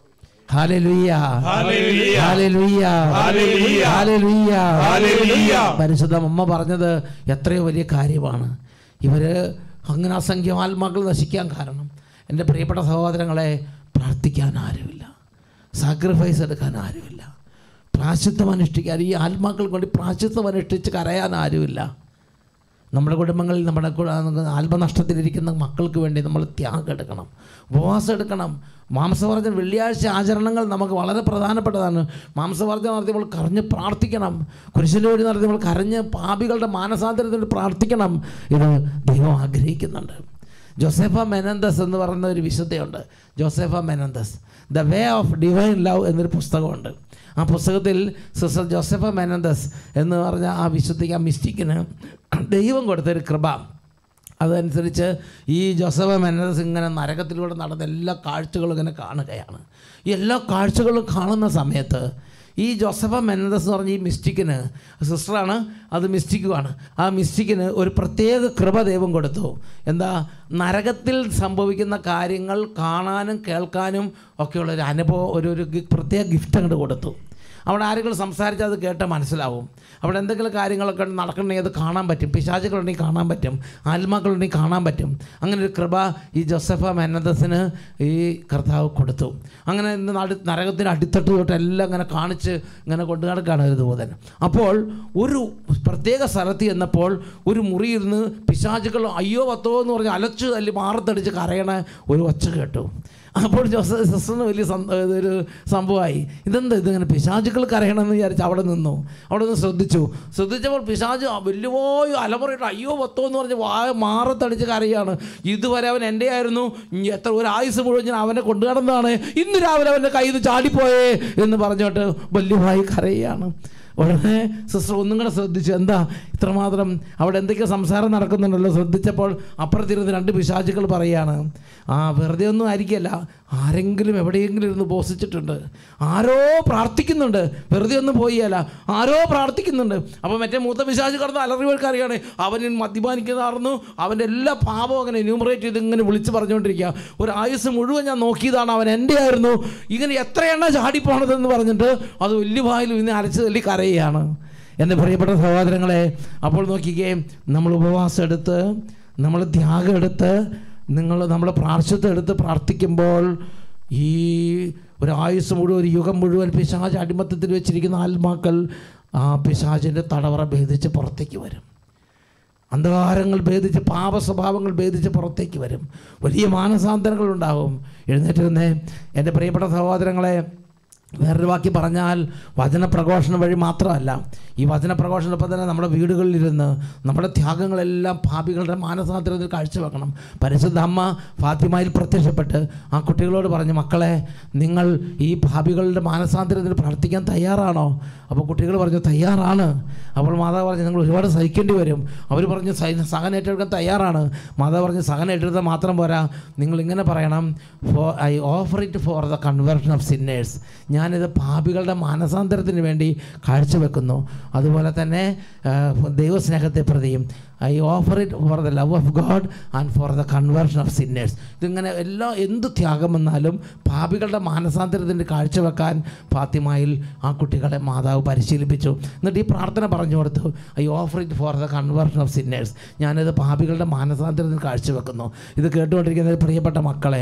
പരിശുദ്ധ അമ്മ പറഞ്ഞത് എത്രയോ വലിയ കാര്യമാണ്. ഇവര് അങ്ങനെ അസംഖ്യം ആത്മാക്കൾ നശിക്കാൻ കാരണം, എൻ്റെ പ്രിയപ്പെട്ട സഹോദരങ്ങളെ, പ്രാർത്ഥിക്കാൻ ആരുമില്ല, സാക്രിഫൈസ് എടുക്കാൻ ആരുമില്ല, പ്രായശ്ചിത്തം അനുഷ്ഠിക്കാൻ, ഈ ആത്മാക്കൾക്ക് വേണ്ടി പ്രായശ്ചിത്തം അനുഷ്ഠിച്ച് കരയാൻ ആരുമില്ല. നമ്മുടെ കുടുംബങ്ങളിൽ നമ്മുടെ ആത്മനഷ്ടത്തിലിരിക്കുന്ന മക്കൾക്ക് വേണ്ടി നമ്മൾ ത്യാഗം എടുക്കണം, ഉപവാസം എടുക്കണം. മാംസവർജ്ജന വെള്ളിയാഴ്ച ആചരണങ്ങൾ നമുക്ക് വളരെ പ്രധാനപ്പെട്ടതാണ്. മാംസവർജ്ജനം നടത്തി നമ്മൾ കരഞ്ഞ് പ്രാർത്ഥിക്കണം, കുരിശിൻ്റെ വഴി നടത്തി നമ്മൾ കരഞ്ഞ് പാപികളുടെ മാനസാന്തരത്തിന് പ്രാർത്ഥിക്കണം. ഇത് ദൈവം ആഗ്രഹിക്കുന്നുണ്ട്. ജോസേഫ മെനന്തസ് എന്ന് പറയുന്ന ഒരു വിശുദ്ധയുണ്ട്. Josefa Menendez, the way of divine love എന്നൊരു പുസ്തകമുണ്ട്. ആ പുസ്തകത്തിൽ സിസ്റ്റർ ജോസഫ മെനന്തസ് എന്ന് പറഞ്ഞ ആ വിശുദ്ധിക്ക്, ആ മിസ്റ്റിക്കിന് ദൈവം കൊടുത്തൊരു കൃപ, അതനുസരിച്ച് ഈ ജോസഫ് മെനന്തസ് ഇങ്ങനെ നരകത്തിലൂടെ നടന്ന എല്ലാ കാഴ്ചകളും ഇങ്ങനെ കാണുകയാണ്. ഈ എല്ലാ കാഴ്ചകളും കാണുന്ന സമയത്ത് ഈ ജോസഫ മെനന്തസ് എന്ന് പറഞ്ഞ ഈ മിസ്റ്റിക്കിന്, സിസ്റ്ററാണ്, അത് മിസ്റ്റിക്കുമാണ്, ആ മിസ്റ്റിക്കിന് ഒരു പ്രത്യേക കൃപ ദൈവം കൊടുത്തു. എന്താ? നരകത്തിൽ സംഭവിക്കുന്ന കാര്യങ്ങൾ കാണാനും കേൾക്കാനും ഒക്കെയുള്ളൊരു അനുഭവം, ഒരു പ്രത്യേക ഗിഫ്റ്റ് അങ്ങോട്ട് കൊടുത്തു. അവിടെ ആരെങ്കിലും സംസാരിച്ചാൽ അത് കേട്ട് മനസ്സിലാവും. അവിടെ എന്തെങ്കിലും കാര്യങ്ങളൊക്കെ നടക്കണമെങ്കിൽ അത് കാണാൻ പറ്റും, പിശാചുകളുണ്ടെങ്കിൽ കാണാൻ പറ്റും, ആത്മാക്കളുണ്ടെങ്കിൽ കാണാൻ പറ്റും. അങ്ങനെ ഒരു കൃപ ഈ ജോസഫ മെനന്തസിന് ഈ കർത്താവ് കൊടുത്തു. അങ്ങനെ ഇന്ന് നരകത്തിന് അടിത്തട്ട് തൊട്ട് എല്ലാം ഇങ്ങനെ കാണിച്ച് ഇങ്ങനെ കൊണ്ടു നടക്കുകയാണ് ഒരു ദൂതൻ. അപ്പോൾ ഒരു പ്രത്യേക സ്ഥലത്ത് ചെന്നപ്പോൾ ഒരു മുറിയിരുന്ന് പിശാചുകൾ അയ്യോ പത്തോ എന്ന് പറഞ്ഞ് അലച്ച് തല്ലി മാറത്തടിച്ച് കരയണ ഒരു ഒച്ച കേട്ടു. അപ്പോൾ ജോസഫ് സിസ്റ്ററിന് വലിയ ഒരു സംഭവമായി. ഇതിങ്ങനെ പിശാചുകൾ കരയണമെന്ന് വിചാരിച്ച് അവിടെ നിന്ന് ശ്രദ്ധിച്ചപ്പോൾ പിശാച് വലിയ അലമുറയിട്ട് അയ്യോ പത്തോ എന്ന് പറഞ്ഞ് മാറത്തടിച്ച് കരയാണ്. ഇതുവരെ അവൻ എൻ്റെ ആയിരുന്നു, ഒരു ആയുസ് മുഴുവൻ ഞാൻ അവനെ കൊണ്ടു നടന്നതാണ്, ഇന്ന് രാവിലെ അവൻ്റെ കയ്യിൽ നിന്ന് ചാടിപ്പോയേ എന്ന് പറഞ്ഞോട്ട് വലിയവായി കരയാണ്. ഉടനെ സിസ്റ്റർ ഒന്നും കൂടെ ശ്രദ്ധിച്ചു, എന്താ ഇത്രമാത്രം അവിടെ എന്തൊക്കെയോ സംസാരം നടക്കുന്നുണ്ടല്ലോ. ശ്രദ്ധിച്ചപ്പോൾ അപ്പുറത്തിരുന്ന് 2 പിശാചുകൾ പറയുകയാണ്, വെറുതെ ഒന്നും ആയിരിക്കില്ല, ആരെങ്കിലും എവിടെയെങ്കിലും ഇരുന്ന് ബോസിച്ചിട്ടുണ്ട്, ആരോ പ്രാർത്ഥിക്കുന്നുണ്ട്, വെറുതെ ഒന്നും പോയല്ല, ആരോ പ്രാർത്ഥിക്കുന്നുണ്ട്. അപ്പോൾ മറ്റേ മൂത്ത പിശാച് കടന്ന് അലറിവർക്ക് അറിയാണ് അവൻ മദ്യപാനിക്കുന്നതായിരുന്നു, അവൻ്റെ എല്ലാ പാപവും അങ്ങനെ എന്യൂമറേറ്റ് ചെയ്ത് ഇങ്ങനെ വിളിച്ച് പറഞ്ഞുകൊണ്ടിരിക്കുക. ഒരു ആയുസ് മുഴുവൻ ഞാൻ നോക്കിയതാണ്, അവൻ എൻ്റെ ആയിരുന്നു, ഇങ്ങനെ എത്ര എണ്ണ ചാടിപ്പോണതെന്ന് പറഞ്ഞിട്ട് അത് വലിയ വായിൽ ഇന്ന് അരച്ച് തല്ലി കരയുകയാണ്. എൻ്റെ പ്രിയപ്പെട്ട സഹോദരങ്ങളെ, അപ്പോൾ നോക്കിക്കേ, നമ്മൾ ഉപവാസം എടുത്ത്, നമ്മൾ ത്യാഗം എടുത്ത്, നമ്മൾ പ്രാർത്ഥിത്വം എടുത്ത് പ്രാർത്ഥിക്കുമ്പോൾ ഈ ഒരു ആയുസ് മുഴുവൻ, ഒരു യുഗം മുഴുവൻ പിശാച് അടിമത്തത്തിൽ വെച്ചിരിക്കുന്ന ആത്മാക്കൾ ആ പിശാചിൻ്റെ തടവറ ഭേദിച്ച് പുറത്തേക്ക് വരും. അന്ധകാരങ്ങൾ ഭേദിച്ച്, പാപ സ്വഭാവങ്ങൾ ഭേദിച്ച് പുറത്തേക്ക് വരും. വലിയ മാനസാന്തരങ്ങളുണ്ടാകും. എഴുന്നേറ്റ് എൻ്റെ പ്രിയപ്പെട്ട സഹോദരങ്ങളെ, വേറൊരു വാക്കി പറഞ്ഞാൽ വചനപ്രഘോഷണം വഴി മാത്രമല്ല, ഈ വചനപ്രഘോഷണപ്പം തന്നെ നമ്മുടെ വീടുകളിലിരുന്ന് നമ്മുടെ ത്യാഗങ്ങളെല്ലാം പാപികളുടെ മാനസാന്തരത്തിൽ കാഴ്ചവെക്കണം. പരിശുദ്ധ അമ്മ ഫാത്തിമയിൽ പ്രത്യക്ഷപ്പെട്ട് ആ കുട്ടികളോട് പറഞ്ഞു, മക്കളെ നിങ്ങൾ ഈ പാപികളുടെ മാനസാന്തരത്തിൽ പ്രാർത്ഥിക്കാൻ തയ്യാറാണോ? അപ്പോൾ കുട്ടികൾ പറഞ്ഞു തയ്യാറാണ്. അപ്പോൾ മാതാവ് പറഞ്ഞു നിങ്ങൾ ഒരുപാട് സഹിക്കേണ്ടി വരും. അവർ പറഞ്ഞു സഹനം ഏറ്റെടുക്കാൻ തയ്യാറാണ്. മാതാവ് പറഞ്ഞു സഹനം ഏറ്റെടുത്താൽ മാത്രം പോരാ, നിങ്ങളിങ്ങനെ പറയണം, I offer it for the conversion of sinners, ഞാനിത് പാപികളുടെ മാനസാന്തരത്തിന് വേണ്ടി കാഴ്ചവെക്കുന്നു. അതുപോലെ തന്നെ ദൈവസ്നേഹത്തെ പ്രതിയും I offer it for the love of God and for the conversion of sinners. ഇതിങ്ങനെ എന്ത് ത്യാഗം വന്നാലും പാപികളുടെ മാനസാന്തരത്തിന് കാഴ്ചവെക്കാൻ ഫാത്തിമയിൽ ആ കുട്ടികളെ മാതാവ് പരിശീലിപ്പിച്ചു. എന്നിട്ട് ഈ പ്രാർത്ഥന പറഞ്ഞു കൊടുത്തു, I offer it for the conversion of sinners, ഞാനിത് പാപികളുടെ മാനസാന്തരത്തിന് കാഴ്ചവെക്കുന്നു. ഇത് കേട്ടുകൊണ്ടിരിക്കുന്ന പ്രിയപ്പെട്ട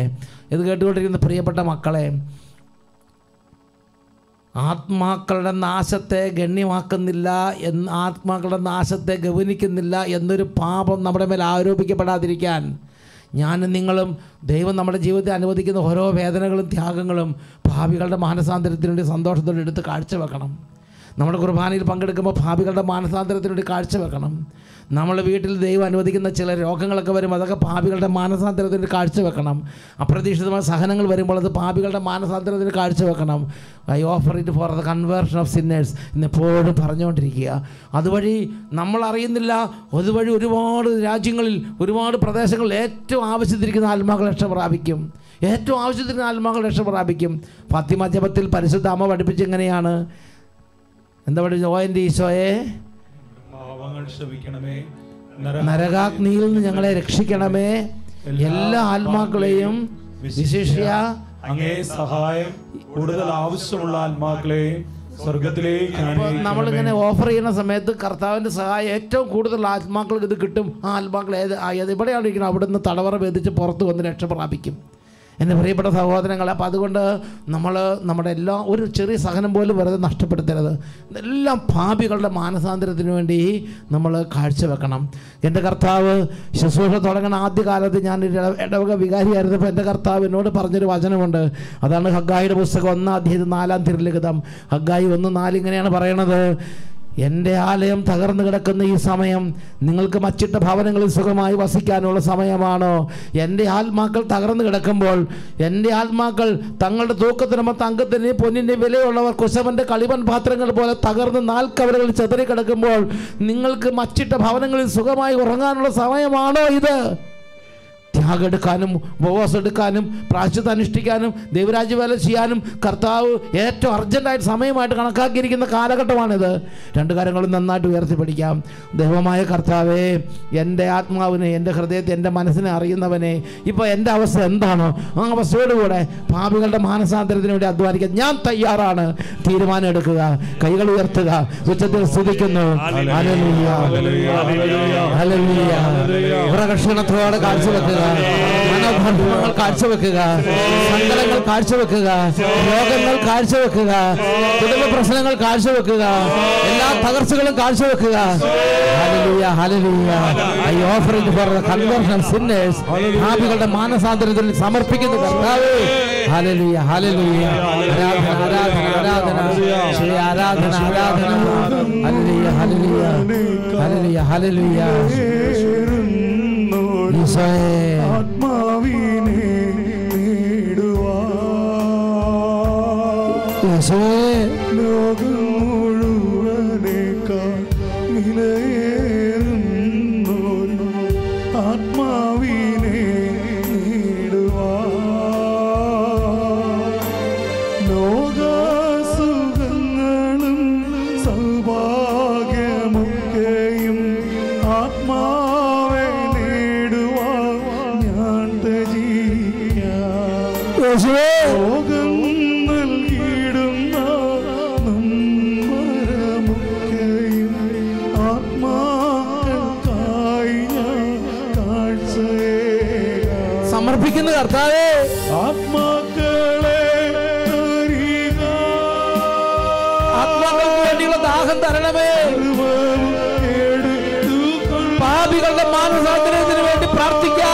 മക്കളെ, ആത്മാക്കളുടെ നാശത്തെ ഗണ്യമാക്കുന്നില്ല ആത്മാക്കളുടെ നാശത്തെ ഗൗനിക്കുന്നില്ല എന്നൊരു പാപം നമ്മുടെ മേൽ ആരോപിക്കപ്പെടാതിരിക്കാൻ ഞാനും നിങ്ങളും ദൈവം നമ്മുടെ ജീവിതത്തിൽ അനുവദിക്കുന്ന ഓരോ വേദനകളും ത്യാഗങ്ങളും ഭാവികളുടെ മാനസാന്തരത്തിന് വേണ്ടി സന്തോഷത്തോടെ എടുത്ത് കാഴ്ചവെക്കണം. നമ്മുടെ കുർബാനയിൽ പങ്കെടുക്കുമ്പോൾ ഭാവികളുടെ മാനസാന്തരത്തിന് വേണ്ടി കാഴ്ചവെക്കണം. നമ്മുടെ വീട്ടിൽ ദൈവം അനുവദിക്കുന്ന ചില രോഗങ്ങളൊക്കെ വരും, അതൊക്കെ പാപികളുടെ മാനസാന്തരത്തിന് കാഴ്ചവെക്കണം. അപ്രതീക്ഷിതമായ സഹനങ്ങൾ വരുമ്പോൾ അത് പാപികളുടെ മാനസാന്തരത്തിന് കാഴ്ചവെക്കണം. I offer it for the conversion of sinners എന്നെപ്പോഴും പറഞ്ഞുകൊണ്ടിരിക്കുക. അതുവഴി നമ്മൾ അറിയുന്നില്ല, അതുവഴി ഒരുപാട് രാജ്യങ്ങളിൽ, ഒരുപാട് പ്രദേശങ്ങളിൽ ഏറ്റവും ആവശ്യത്തിരിക്കുന്ന ആത്മാക്കൾ രക്ഷ പ്രാപിക്കും. ഫാത്തിമ ജപത്തിൽ പരിശുദ്ധ അമ്മ പഠിപ്പിച്ച് എങ്ങനെയാണ്? എന്താ പറയുക? ഓ എൻ്റെ ഈശോയെ, നരകാഗ്നിയിൽ നിന്ന് ഞങ്ങളെ രക്ഷിക്കണമേ, എല്ലാ ആത്മാക്കളെയും വിശേഷിയ അങ്ങേ സഹായം കൂടുതൽ ആവശ്യമുള്ള ആത്മാക്കളെയും സ്വർഗത്തിലേക്ക്. നമ്മളിങ്ങനെ ഓഫർ ചെയ്യുന്ന സമയത്ത് കർത്താവിൻ്റെ സഹായം ഏറ്റവും കൂടുതൽ ആത്മാക്കൾക്ക് ഇത് കിട്ടും. ആ ആത്മാക്കൾ എവിടെയാണ് ഇരിക്കുന്നത് അവിടെ നിന്ന് തടവറ ഭേദിച്ച് പുറത്ത് വന്ന് രക്ഷ പ്രാപിക്കും. എൻ്റെ പ്രിയപ്പെട്ട സഹോദരങ്ങളെ, അപ്പോൾ അതുകൊണ്ട് നമ്മുടെ എല്ലാ ഒരു ചെറിയ സഹനം പോലും വെറുതെ നഷ്ടപ്പെടുത്തരുത്. എല്ലാം പാപികളുടെ മാനസാന്തരത്തിന് വേണ്ടി നമ്മൾ കാഴ്ചവെക്കണം. എൻ്റെ കർത്താവ് ശുശ്രൂഷ തുടങ്ങുന്ന ആദ്യകാലത്ത് ഞാൻ ഇടവക വികാരിയായിരുന്നപ്പോൾ എൻ്റെ കർത്താവ് എന്നോട് പറഞ്ഞൊരു വചനമുണ്ട്. അതാണ് ഹഗ്ഗായിയുടെ പുസ്തകം 1-4 തിരുലിഖിതം. ഹഗ്ഗായി 1:4 ഇങ്ങനെയാണ് പറയണത്, എൻ്റെ ആലയം തകർന്നു കിടക്കുന്ന ഈ സമയം നിങ്ങൾക്ക് മച്ചിട്ട ഭവനങ്ങളിൽ സുഖമായി വസിക്കാനുള്ള സമയമാണോ? എൻ്റെ ആത്മാക്കൾ തകർന്നു കിടക്കുമ്പോൾ, എൻ്റെ ആത്മാക്കൾ തങ്ങളുടെ തൂക്കത്തിനൊപ്പം തങ്കത്തിന് പൊന്നിൻ്റെ വിലയുള്ളവർ കുശവൻ്റെ കളിമൺ പാത്രങ്ങൾ പോലെ തകർന്ന് നാൽക്കവറുകളിൽ ചെതറിക്കിടക്കുമ്പോൾ നിങ്ങൾക്ക് മച്ചിട്ട ഭവനങ്ങളിൽ സുഖമായി ഉറങ്ങാനുള്ള സമയമാണോ ഇത്? ത്യാഗം എടുക്കാനും ഉപവാസം എടുക്കാനും പ്രായശ്ചിത്തം അനുഷ്ഠിക്കാനും ദൈവരാജ്യ വേല ചെയ്യാനും കർത്താവ് ഏറ്റവും അർജൻറ്റായിട്ട് സമയമായിട്ട് കണക്കാക്കിയിരിക്കുന്ന കാലഘട്ടമാണിത്. രണ്ട് കാര്യങ്ങളും നന്നായിട്ട് ഉയർത്തിപ്പിടിക്കാം. ദൈവമായ കർത്താവേ, എൻ്റെ ആത്മാവിനെ, എൻ്റെ ഹൃദയത്തെ, എൻ്റെ മനസ്സിനെ അറിയുന്നവനെ, ഇപ്പോൾ എൻ്റെ അവസ്ഥ എന്താണോ ആ അവസ്ഥയോടുകൂടെ പാപികളുടെ മാനസാന്തരത്തിന് വേണ്ടി അധ്വാനിക്കാൻ ഞാൻ തയ്യാറാണ്. തീരുമാനം എടുക്കുക, കൈകൾ ഉയർത്തുക, ഉച്ചത്തിൽ സ്തുതിക്കുന്നു. Hallelujah, hallelujah. പ്രകർഷണത്തോടെ കാഴ്ചവെക്കുക, മനോഭാവങ്ങൾ കാഴ്ചവെക്കുക, സങ്കടങ്ങൾ കാഴ്ചവെക്കുക, രോഗങ്ങൾ കാഴ്ചവെക്കുക, കുടുംബ പ്രശ്നങ്ങൾ കാഴ്ചവെക്കുക, എല്ലാ തകർച്ചകളും കാഴ്ചവെക്കുക. ഹല്ലേലൂയ, ഹല്ലേലൂയ. I offer it for the conversion of sinners. പാപികളുടെ മാനസാന്തരത്തിൽ സമർപ്പിക്കുന്നു കർത്താവേ. ഹല്ലേലൂയ, ഹല്ലേലൂയ. ആരാധന, ആരാധന, ആരാധന, ശ്രീ ആരാധന, ആരാധന. ഹല്ലേലൂയ, ഹല്ലേലൂയ, ഹല്ലേലൂയ, ഹല്ലേലൂയ. ആത്മാവിനെ ലോകം മുഴുവനേക്കാൾ വിലയേറുന്നോരു ആത്മാവിനെ ലോകസുഖങ്ങളും സൗഭാഗ്യമൊക്കെയും ആത്മാവെ ലോകം നൽകിയിടുന്ന നമ്മരമൊക്കെയും ആത്മാക്കൾക്കായി ഞാൻ കാഴ്ചയേകാം. സമർപ്പിക്കുന്ന കർത്താവേ, ആത്മാക്കളെ ആത്മാക്കൾക്ക് വേണ്ടിയുള്ള ദാഹം തരണമേ. പാപികളുടെ മാനസാന്തരത്തിന് വേണ്ടി പ്രാർത്ഥിക്കാം.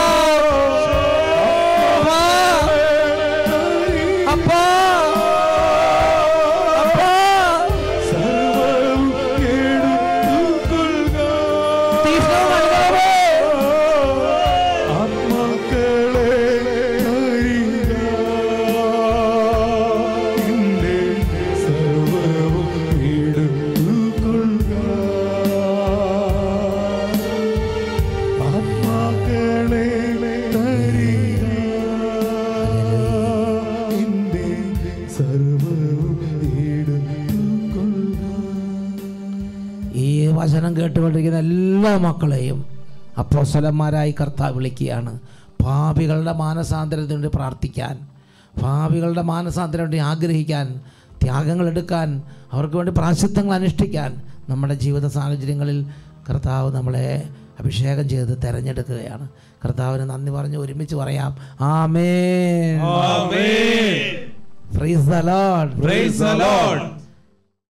വചനം കേട്ടുകൊണ്ടിരിക്കുന്ന എല്ലാ മക്കളെയും അപ്പോസ്തലന്മാരായി കർത്താവ് വിളിക്കുകയാണ്. പാപികളുടെ മാനസാന്തരത്തിന് വേണ്ടി പ്രാർത്ഥിക്കാൻ, പാപികളുടെ മാനസാന്തരം വേണ്ടി ആഗ്രഹിക്കാൻ, ത്യാഗങ്ങൾ എടുക്കാൻ, അവർക്ക് വേണ്ടി പ്രായശ്ചിത്തങ്ങൾ അനുഷ്ഠിക്കാൻ നമ്മുടെ ജീവിത സാഹചര്യങ്ങളിൽ കർത്താവ് നമ്മളെ അഭിഷേകം ചെയ്ത് തിരഞ്ഞെടുക്കുകയാണ്. കർത്താവിന് നന്ദി പറഞ്ഞ് ഒരുമിച്ച് പറയാം. ആമേൻ. ആമേൻ. Praise the Lord. Praise the Lord.